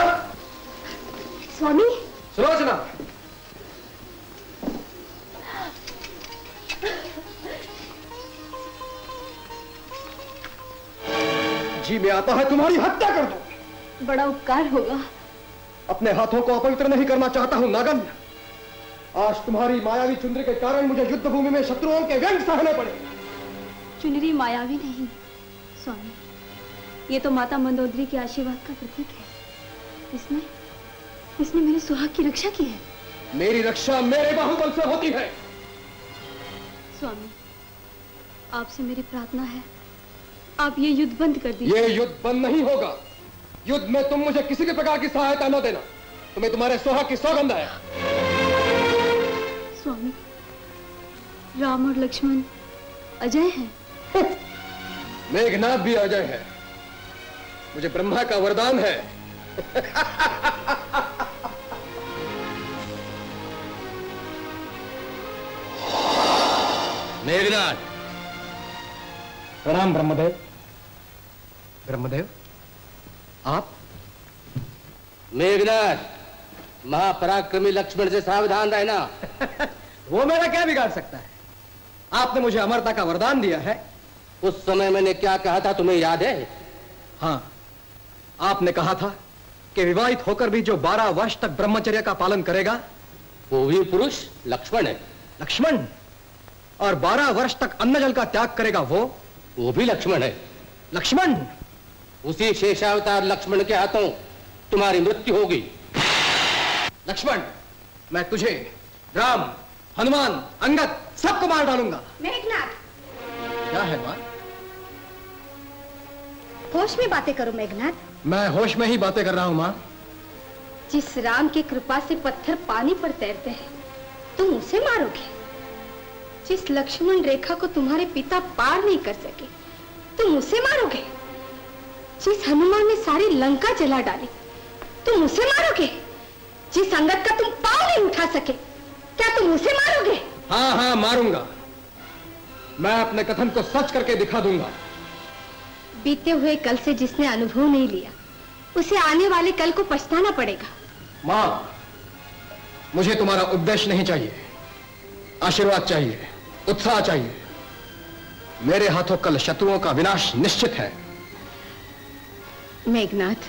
स्वामी! सुलोचना! जी मैं आता है तुम्हारी हत्या कर दूं। बड़ा उपकार होगा। अपने हाथों को अपवित्र नहीं करना चाहता हूं नागन। आज तुम्हारी मायावी चुनरी के कारण मुझे युद्ध भूमि में शत्रुओं के व्यंग सहने पड़े। चुनरी मायावी नहीं स्वामी, ये तो माता मंदोदरी के आशीर्वाद का प्रतीक है। इसने इसने मेरे सुहाग की रक्षा की है। मेरी रक्षा मेरे बाहुबल से होती है। स्वामी, आपसे मेरी प्रार्थना है, आप ये युद्ध बंद कर दीजिए। ये युद्ध बंद नहीं होगा। युद्ध में तुम मुझे किसी भी प्रकार की सहायता न देना। तुम्हें तुम्हारे सुहाग की सौगंध है। स्वामी, राम और लक्ष्मण अजय हैं। मेघनाथ भी अजय है। मुझे ब्रह्मा का वरदान है। मेघनाथ! प्रणाम ब्रह्मदेव। ब्रह्मदेव, आप? मेघनाथ, महापराक्रमी लक्ष्मण से सावधान रहना। वो मेरा क्या बिगाड़ सकता है? आपने मुझे अमरता का वरदान दिया है। उस समय मैंने क्या कहा था तुम्हें याद है? हाँ, आपने कहा था कि विवाहित होकर भी जो बारह वर्ष तक ब्रह्मचर्य का पालन करेगा वो वीर पुरुष लक्ष्मण है। लक्ष्मण? और बारह वर्ष तक अन्न जल का त्याग करेगा वो वो भी लक्ष्मण है। लक्ष्मण? उसी शेषावतार लक्ष्मण के हाथों तुम्हारी मृत्यु होगी। लक्ष्मण, मैं तुझे, राम, हनुमान, अंगद सबको मार डालूंगा। मेघनाथ! क्या है मां? होश में बातें करो मेघनाथ। मैं होश में ही बातें कर रहा हूं मां। जिस राम की कृपा से पत्थर पानी पर तैरते हैं, तुम उसे मारोगे? जिस लक्ष्मण रेखा को तुम्हारे पिता पार नहीं कर सके, तुम उसे मारोगे? जिस हनुमान ने सारी लंका जला डाली, तुम उसे मारोगे जिस संगत का तुम पाँव नहीं उठा सके? क्या तुम उसे मारोगे? हाँ हाँ मारूंगा। मैं अपने कथन को सच करके दिखा दूंगा। बीते हुए कल से जिसने अनुभव नहीं लिया उसे आने वाले कल को पछताना पड़ेगा। माँ, मुझे तुम्हारा उपदेश नहीं चाहिए, आशीर्वाद चाहिए, उत्साह चाहिए। मेरे हाथों कल शत्रुओं का विनाश निश्चित है। मेघनाथ,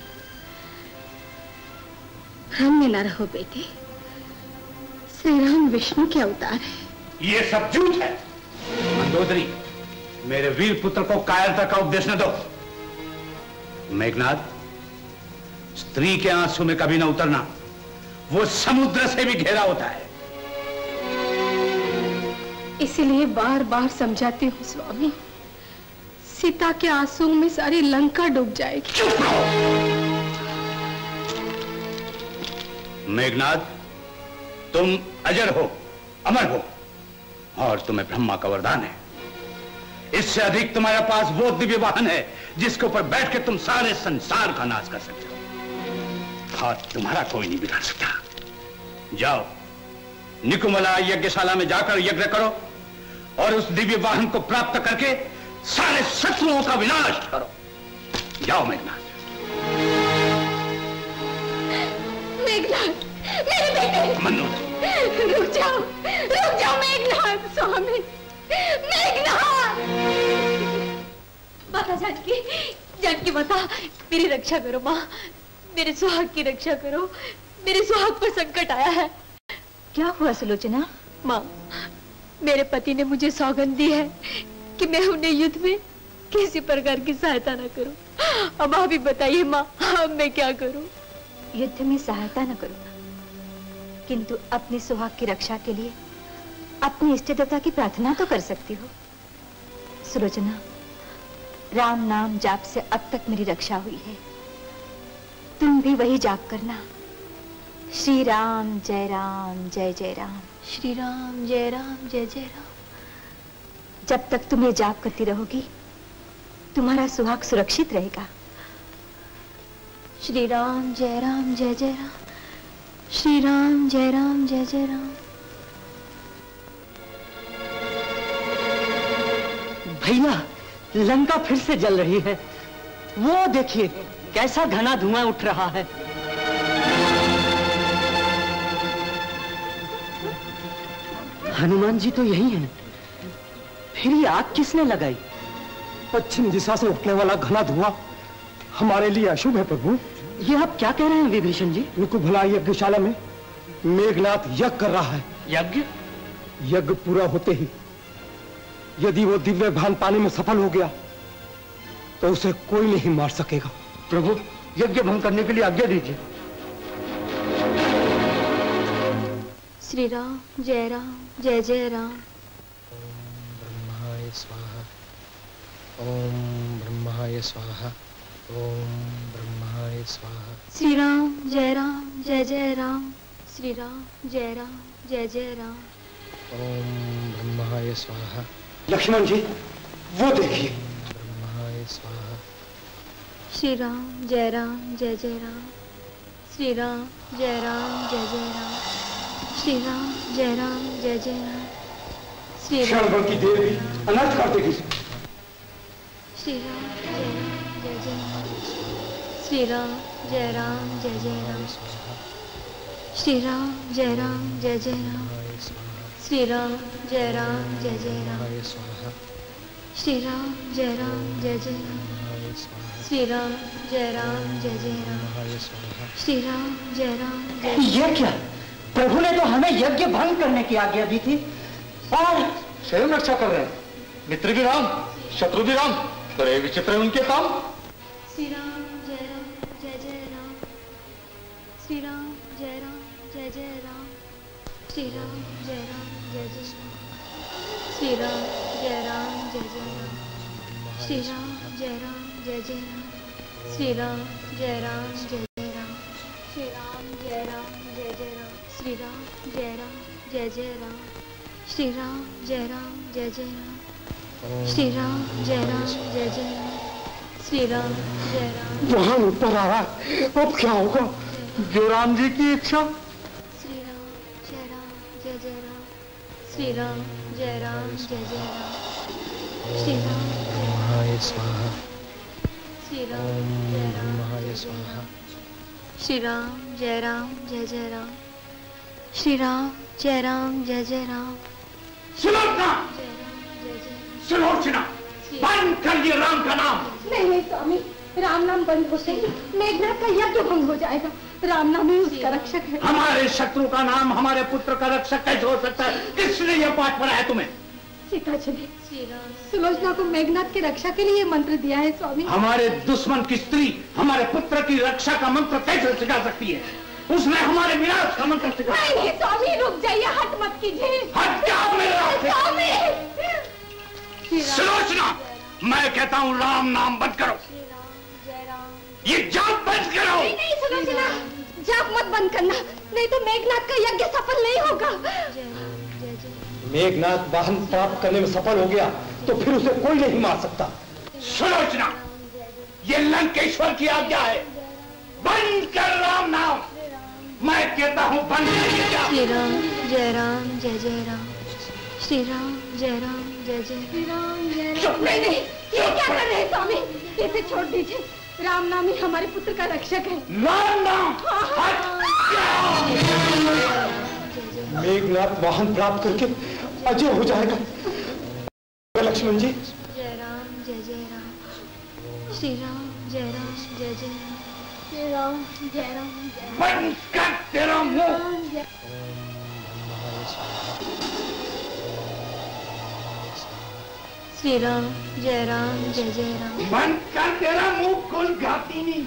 भ्रम में न रहो बेटे, श्री राम विष्णु के अवतार है। ये सब झूठ है। मंदोदरी, मेरे वीर पुत्र को कायरता का उपदेश न दो। मेघनाथ, स्त्री के आंसू में कभी न उतरना, वो समुद्र से भी गहरा होता है। इसीलिए बार बार समझाती हूँ स्वामी, सीता के आंसू में सारी लंका डूब जाएगी। चुप रहो। मेघनाथ, तुम अजर हो, अमर हो, और तुम्हें ब्रह्मा का वरदान है। इससे अधिक तुम्हारे पास वो दिव्य वाहन है जिसके ऊपर बैठ के तुम सारे संसार का नाश कर सकते हो, और तुम्हारा कोई नहीं बिगाड़ सकता। जाओ, निकुमला यज्ञशाला में जाकर यज्ञ करो और उस दिव्य वाहन को प्राप्त करके सारे शत्रुओं का विनाश करो। जाओ मेघनाथ। मेघनाथ, मेरे बेटे। मनु, रुक जाओ, रुक जाओ मेघनाथ। स्वामी, मेघनाथ। माता जानकी, जानकी माता, मेरी रक्षा करो माँ, मेरे सुहाग की रक्षा करो, मेरे सुहाग पर संकट आया है। क्या हुआ सुलोचना? माँ, मेरे पति ने मुझे सौगंध दी है कि मैं उन्हें युद्ध में किसी प्रकार की सहायता न करूं। अब आप ही बताइए माँ, अब मैं क्या करूं? युद्ध में सहायता न करूं, किंतु अपने सुहाग की रक्षा के लिए अपने इष्ट देवता की प्रार्थना तो कर सकती हो। सुलोचना, राम नाम जाप से अब तक मेरी रक्षा हुई है, तुम भी वही जाप करना। श्री राम जय राम जय जय राम, श्री राम जय राम जय जय राम। जब तक तुम ये जाप करती रहोगी तुम्हारा सुहाग सुरक्षित रहेगा। श्री राम जय राम जय जय राम, श्री राम जय राम जय जय राम। भैया, लंका फिर से जल रही है। वो देखिए कैसा घना धुआं उठ रहा है। हनुमान जी तो यही हैं। फिर ये आग किसने लगाई? पश्चिम दिशा से उठने वाला घना धुआं हमारे लिए अशुभ है प्रभु। ये आप क्या कह रहे हैं विभीषण जी? उनको भला यज्ञशाला में मेघनाथ यज्ञ कर रहा है। यज्ञ? यज्ञ पूरा होते ही यदि वो दिव्य भान पाने में सफल हो गया तो उसे कोई नहीं मार सकेगा। प्रभु, यज्ञ भंग करने के लिए आज्ञा दीजिए। श्री राम जय राम जय जय राम। ब्रह्माय स्वाहा, ओम ब्रह्माय स्वाहा, ओम ब्रह्माय स्वाहा। श्री राम जय राम जय जय राम, श्री राम जय राम जय जय राम। ओम ब्रह्माय स्वाहा। लक्ष्मण जी, वो देखिए। ब्रह्माय स्वाहा। श्री राम जय राम जय जय राम, श्री राम जय राम जय जय राम, श्री राम जय राम जय जय राम, श्री राम की देवी अनर्थ कर देगी। श्री राम जय राम जय जय राम, श्री राम जय राम जय जय राम, श्री राम जय राम जय जय राम, श्री राम जय राम जय जय राम, श्री राम जय राम जय जय राम, श्री राम जय राम जय जय राम, श्री राम जय राम जय। ये क्या? प्रभु ने तो हमें यज्ञ भंग करने की आज्ञा दी थी और स्वयं रक्षा कर रहे हैं। मित्र भी राम, शत्रु भी राम, बड़े विचित्र है उनके काम। श्री राम जय राम जय जय राम, श्री राम जय राम जय जय राम, श्री राम जय राम जय जय राम, श्री राम जय राम जय जय राम, श्री राम जय राम जय जय राम, श्री राम जय राम जय जय राम, श्री राम जय राम जय जय राम, श्री राम जय राम जय जय राम, श्री राम जय राम जय जय राम, श्री राम जय राम जय जय राम, श्री राम जय राम। वहां ऊपर आ रहा है, अब क्या होगा? जो राम जी की इच्छा। श्री राम जय राम जय जय राम। श्री राम जय राम जय जय राम। श्री राम महाय स्वाहा। श्री राम जय राम महाय स्वाहा। श्री राम जय राम जय जय राम। श्री राम जय राम जय जय राम। सुलोचना, सुलोचना, बंद कर ये राम का नाम। नहीं नहीं स्वामी, राम नाम बंद होते ही मेघनाथ का यज्ञ भंग हो जाएगा। राम नाम ही उसका रक्षक है। हमारे शत्रु का नाम हमारे पुत्र का रक्षक कैसे हो सकता है? किसने यह पाठ पढ़ाया तुम्हें? सीता जी ने सुलोचना को मेघनाथ की रक्षा के लिए मंत्र दिया है स्वामी। हमारे दुश्मन की स्त्री हमारे पुत्र की रक्षा का मंत्र कैसे सिखा सकती है? उसने हमारे विनाश का मंत्र सिखा। नहीं नहीं स्वामी, रुक जाइए, हट मत कीजिए। हट क्या मेरा स्वामी? सुलोचना, मैं कहता हूँ राम नाम बंद करो। ये जाप बंद करो। नहीं नहीं सुलोचना, जाप मत बंद करना, नहीं तो मेघनाथ का यज्ञ सफल नहीं होगा। मेघनाथ वाहन प्राप्त करने में सफल हो गया तो फिर उसे कोई नहीं मार सकता। सुलोचना, ये लंकेश्वर की आज्ञा है, बंद कर राम नाम। मैं कहता हूँ बंद कर। श्री राम जय राम जय जय राम। श्री राम जय राम जय जय श्री राम जय राम। नहीं नहीं, ये क्या कर रहे हैं स्वामी? इसे छोड़ दीजिए, राम नाम ही हमारे पुत्र का रक्षक है। राम नाम? मेघनाथ वाहन प्राप्त करके अजय हो जाएगा। लक्ष्मण जी। जय राम जय जय राम। श्री राम जय राम जय जय राम। श्री राम जय राम जय। बंद कर तेरा मुंह। श्री राम जय राम जय जय राम। बंद कर तेरा मुंह, कुल घाती नहीं।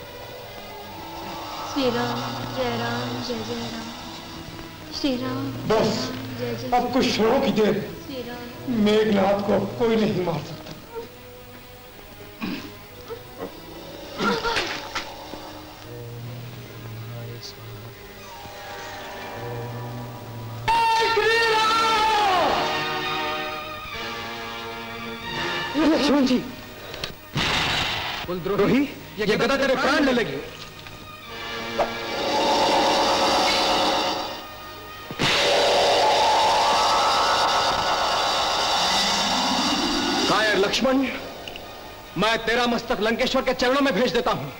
श्री राम जय राम जय जय राम। श्री राम बस अब कुछ क्षणों की देर, मेघनाथ को कोई नहीं मार सकता। लक्ष्मण जी, कुलद्रोही, ये गदा तेरे प्राण ले लगी। कायर लक्ष्मण, मैं तेरा मस्तक लंकेश्वर के चरणों में भेज देता हूं।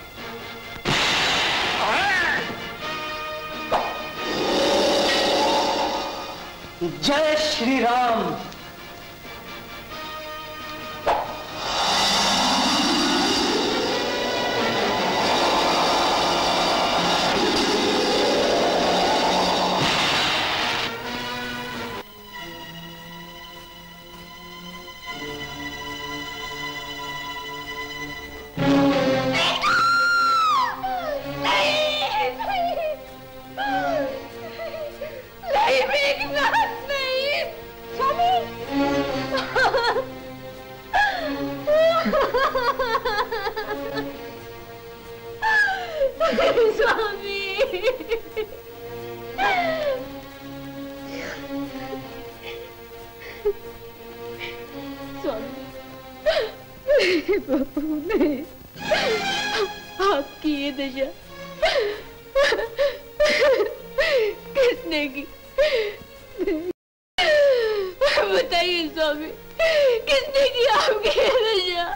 जय श्री राम। आपकी ये दशा किसने की? बताइए स्वामी, किसने की आपकी ये दशा?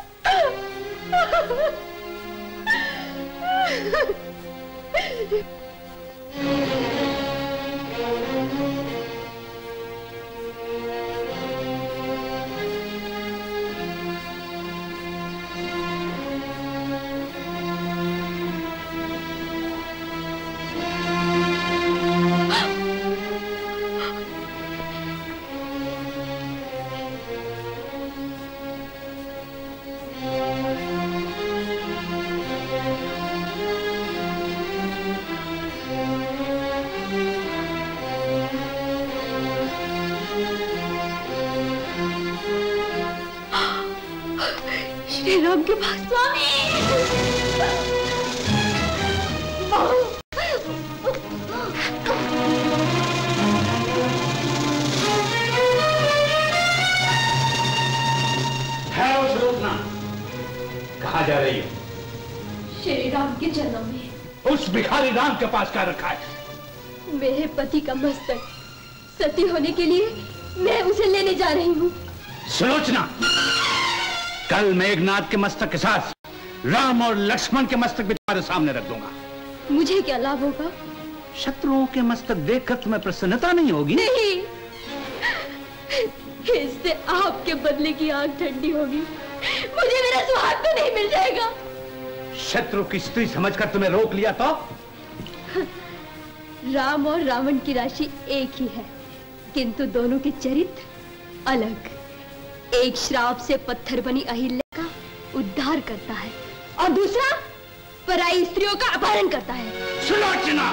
श्री राम के पास स्वामी। कहाँ जा रही श्री राम के चरणों में। उस भिखारी राम के पास क्या रखा है? मेरे पति का मस्तक सती होने के लिए मैं उसे लेने जा रही हूँ। सुलोचना, कल मेघनाथ के मस्तक के साथ राम और लक्ष्मण के मस्तक भी तुम्हारे सामने रख दूंगा। मुझे क्या लाभ होगा? शत्रुओं के मस्तक देखकर तुम्हें प्रसन्नता नहीं होगी? नहीं, इससे आपके बदले की आग ठंडी होगी। मुझे मेरा सुहाग तो नहीं मिल जाएगा। शत्रु की स्त्री समझकर तुम्हें रोक लिया तो? राम और रावण की राशि एक ही है, किंतु दोनों के चरित्र अलग। एक श्राप से पत्थर बनी अहिल्या का उद्धार करता है और दूसरा पराई स्त्रियों का अपहरण करता है। सुलोचना,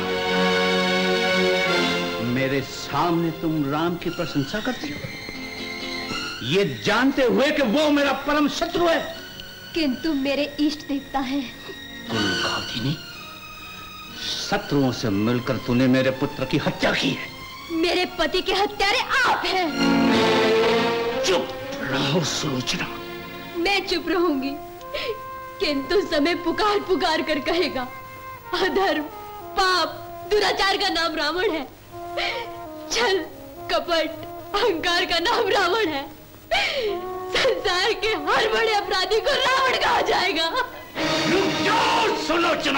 मेरे सामने तुम राम की प्रशंसा करती हो, ये जानते हुए कि वो मेरा परम शत्रु है। किंतु मेरे इष्ट देवता है। कुलघातिनी, शत्रुओं से मिलकर तूने मेरे पुत्र की हत्या की है। मेरे पति के हत्यारे आप हैं। चुप रहो सुलोचना। मैं चुप रहूंगी, किंतु समय पुकार पुकार कर कहेगा, अधर्म, पाप, दुराचार का नाम रावण है। छल, कपट, अहंकार का नाम रावण है। संसार के हर बड़े अपराधी को रावण कहा जाएगा। रुक जाओ सुलोचना।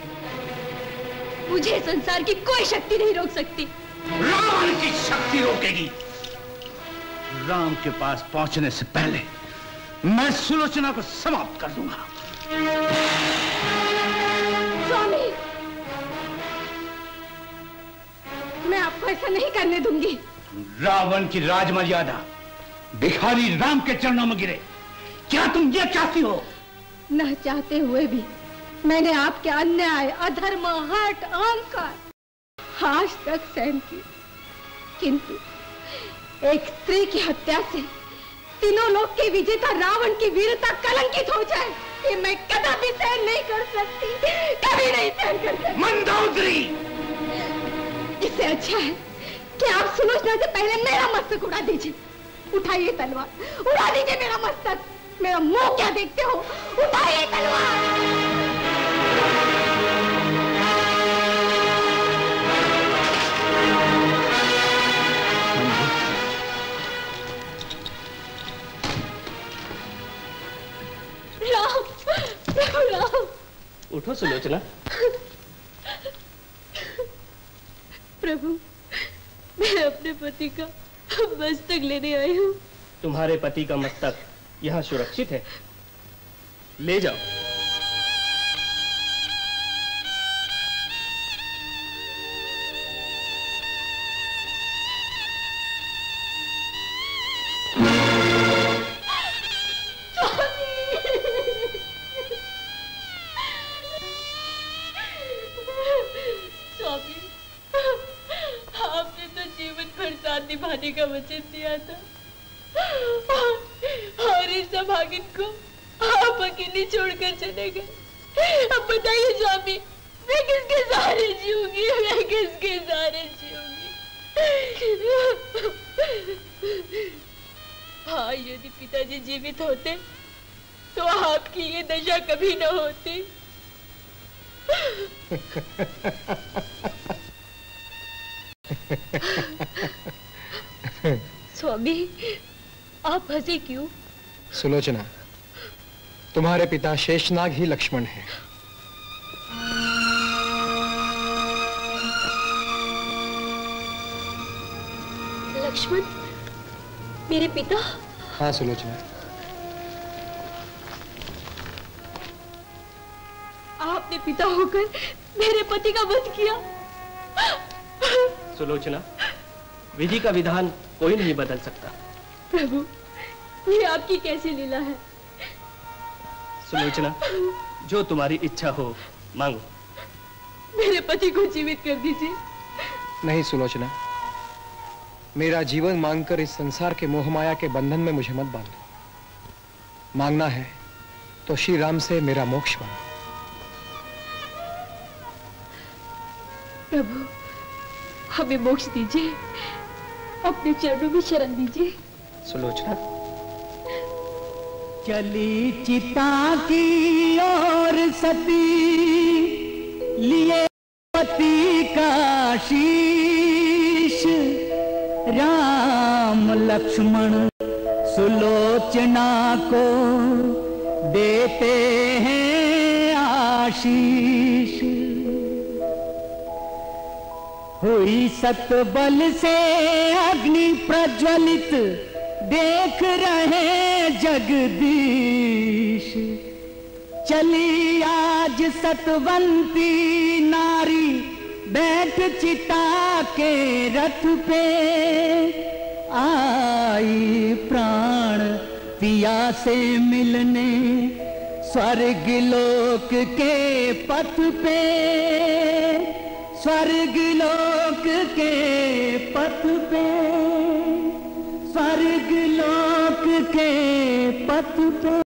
मुझे संसार की कोई शक्ति नहीं रोक सकती। रावण की शक्ति रोकेगी। राम के पास पहुंचने से पहले मैं सुलोचना को समाप्त कर दूंगा। स्वामी, मैं आपको ऐसा नहीं करने दूंगी। रावण की राजमर्यादा भिखारी राम के चरणों में गिरे, क्या तुम ये चाहती हो? न चाहते हुए भी मैंने आपके अन्याय, अधर्म, हठ, अहंकार आज तक सहन की, किंतु एक स्त्री की हत्या से तीनों लोक के विजेता रावण की वीरता कलंकित हो जाए, ये मैं कदापि सहन नहीं कर सकती, कभी नहीं सहन कर सकती। मंदोदरी, इससे अच्छा है कि आप सुलोचना से पहले मेरा मस्तक उड़ा दीजिए। उठाइए तलवार, उड़ा दीजिए मेरा मस्तक। मेरा मुंह क्या देखते हो? उठाइए तलवार। राम, राम। उठो सुलोचना। प्रभु, मैं अपने पति का मस्तक लेने आई हूँ। तुम्हारे पति का मस्तक यहाँ सुरक्षित है, ले जाओ। निभाने का वचन दिया था और इस सौभाग्य को आप अकेले छोड़कर चले गए। अब बताइए स्वामी, मैं किसके सहारे जीऊंगी? मैं किसके सहारे जीऊंगी? हाँ, यदि पिताजी जीवित होते तो आपकी ये दशा कभी न होती। स्वामी, आप हंसे क्यों? सुलोचना, तुम्हारे पिता शेषनाग ही लक्ष्मण हैं। लक्ष्मण मेरे पिता? हाँ सुलोचना। आपने पिता होकर मेरे पति का वध किया। सुलोचना, विधि का विधान कोई नहीं बदल सकता। प्रभु, ये आपकी कैसी लीला है? सुलोचना, जो तुम्हारी इच्छा हो मांगो। मेरे पति को जीवित कर दीजिए। नहीं सुलोचना, मेरा जीवन मांगकर इस संसार के मोहमाया के बंधन में मुझे मत बांधो। मांगना है तो श्री राम से मेरा मोक्ष मांगो। प्रभु, हमें मोक्ष दीजिए, अपने चरणों में शरण दीजिए। सुलोचना, चली चिता की ओर सती, लिए पति का शीश। राम लक्ष्मण सुलोचना को देते हैं आशीष। हुई सतबल से अग्नि प्रज्वलित, देख रहे जगदीश। चली आज सतवंती नारी, बैठ चिता के रथ पे। आई प्राण पिया से मिलने, स्वर्ग लोक के पथ पे। स्वर्ग लोक के पथ पे, स्वर्ग लोक के पथ पे।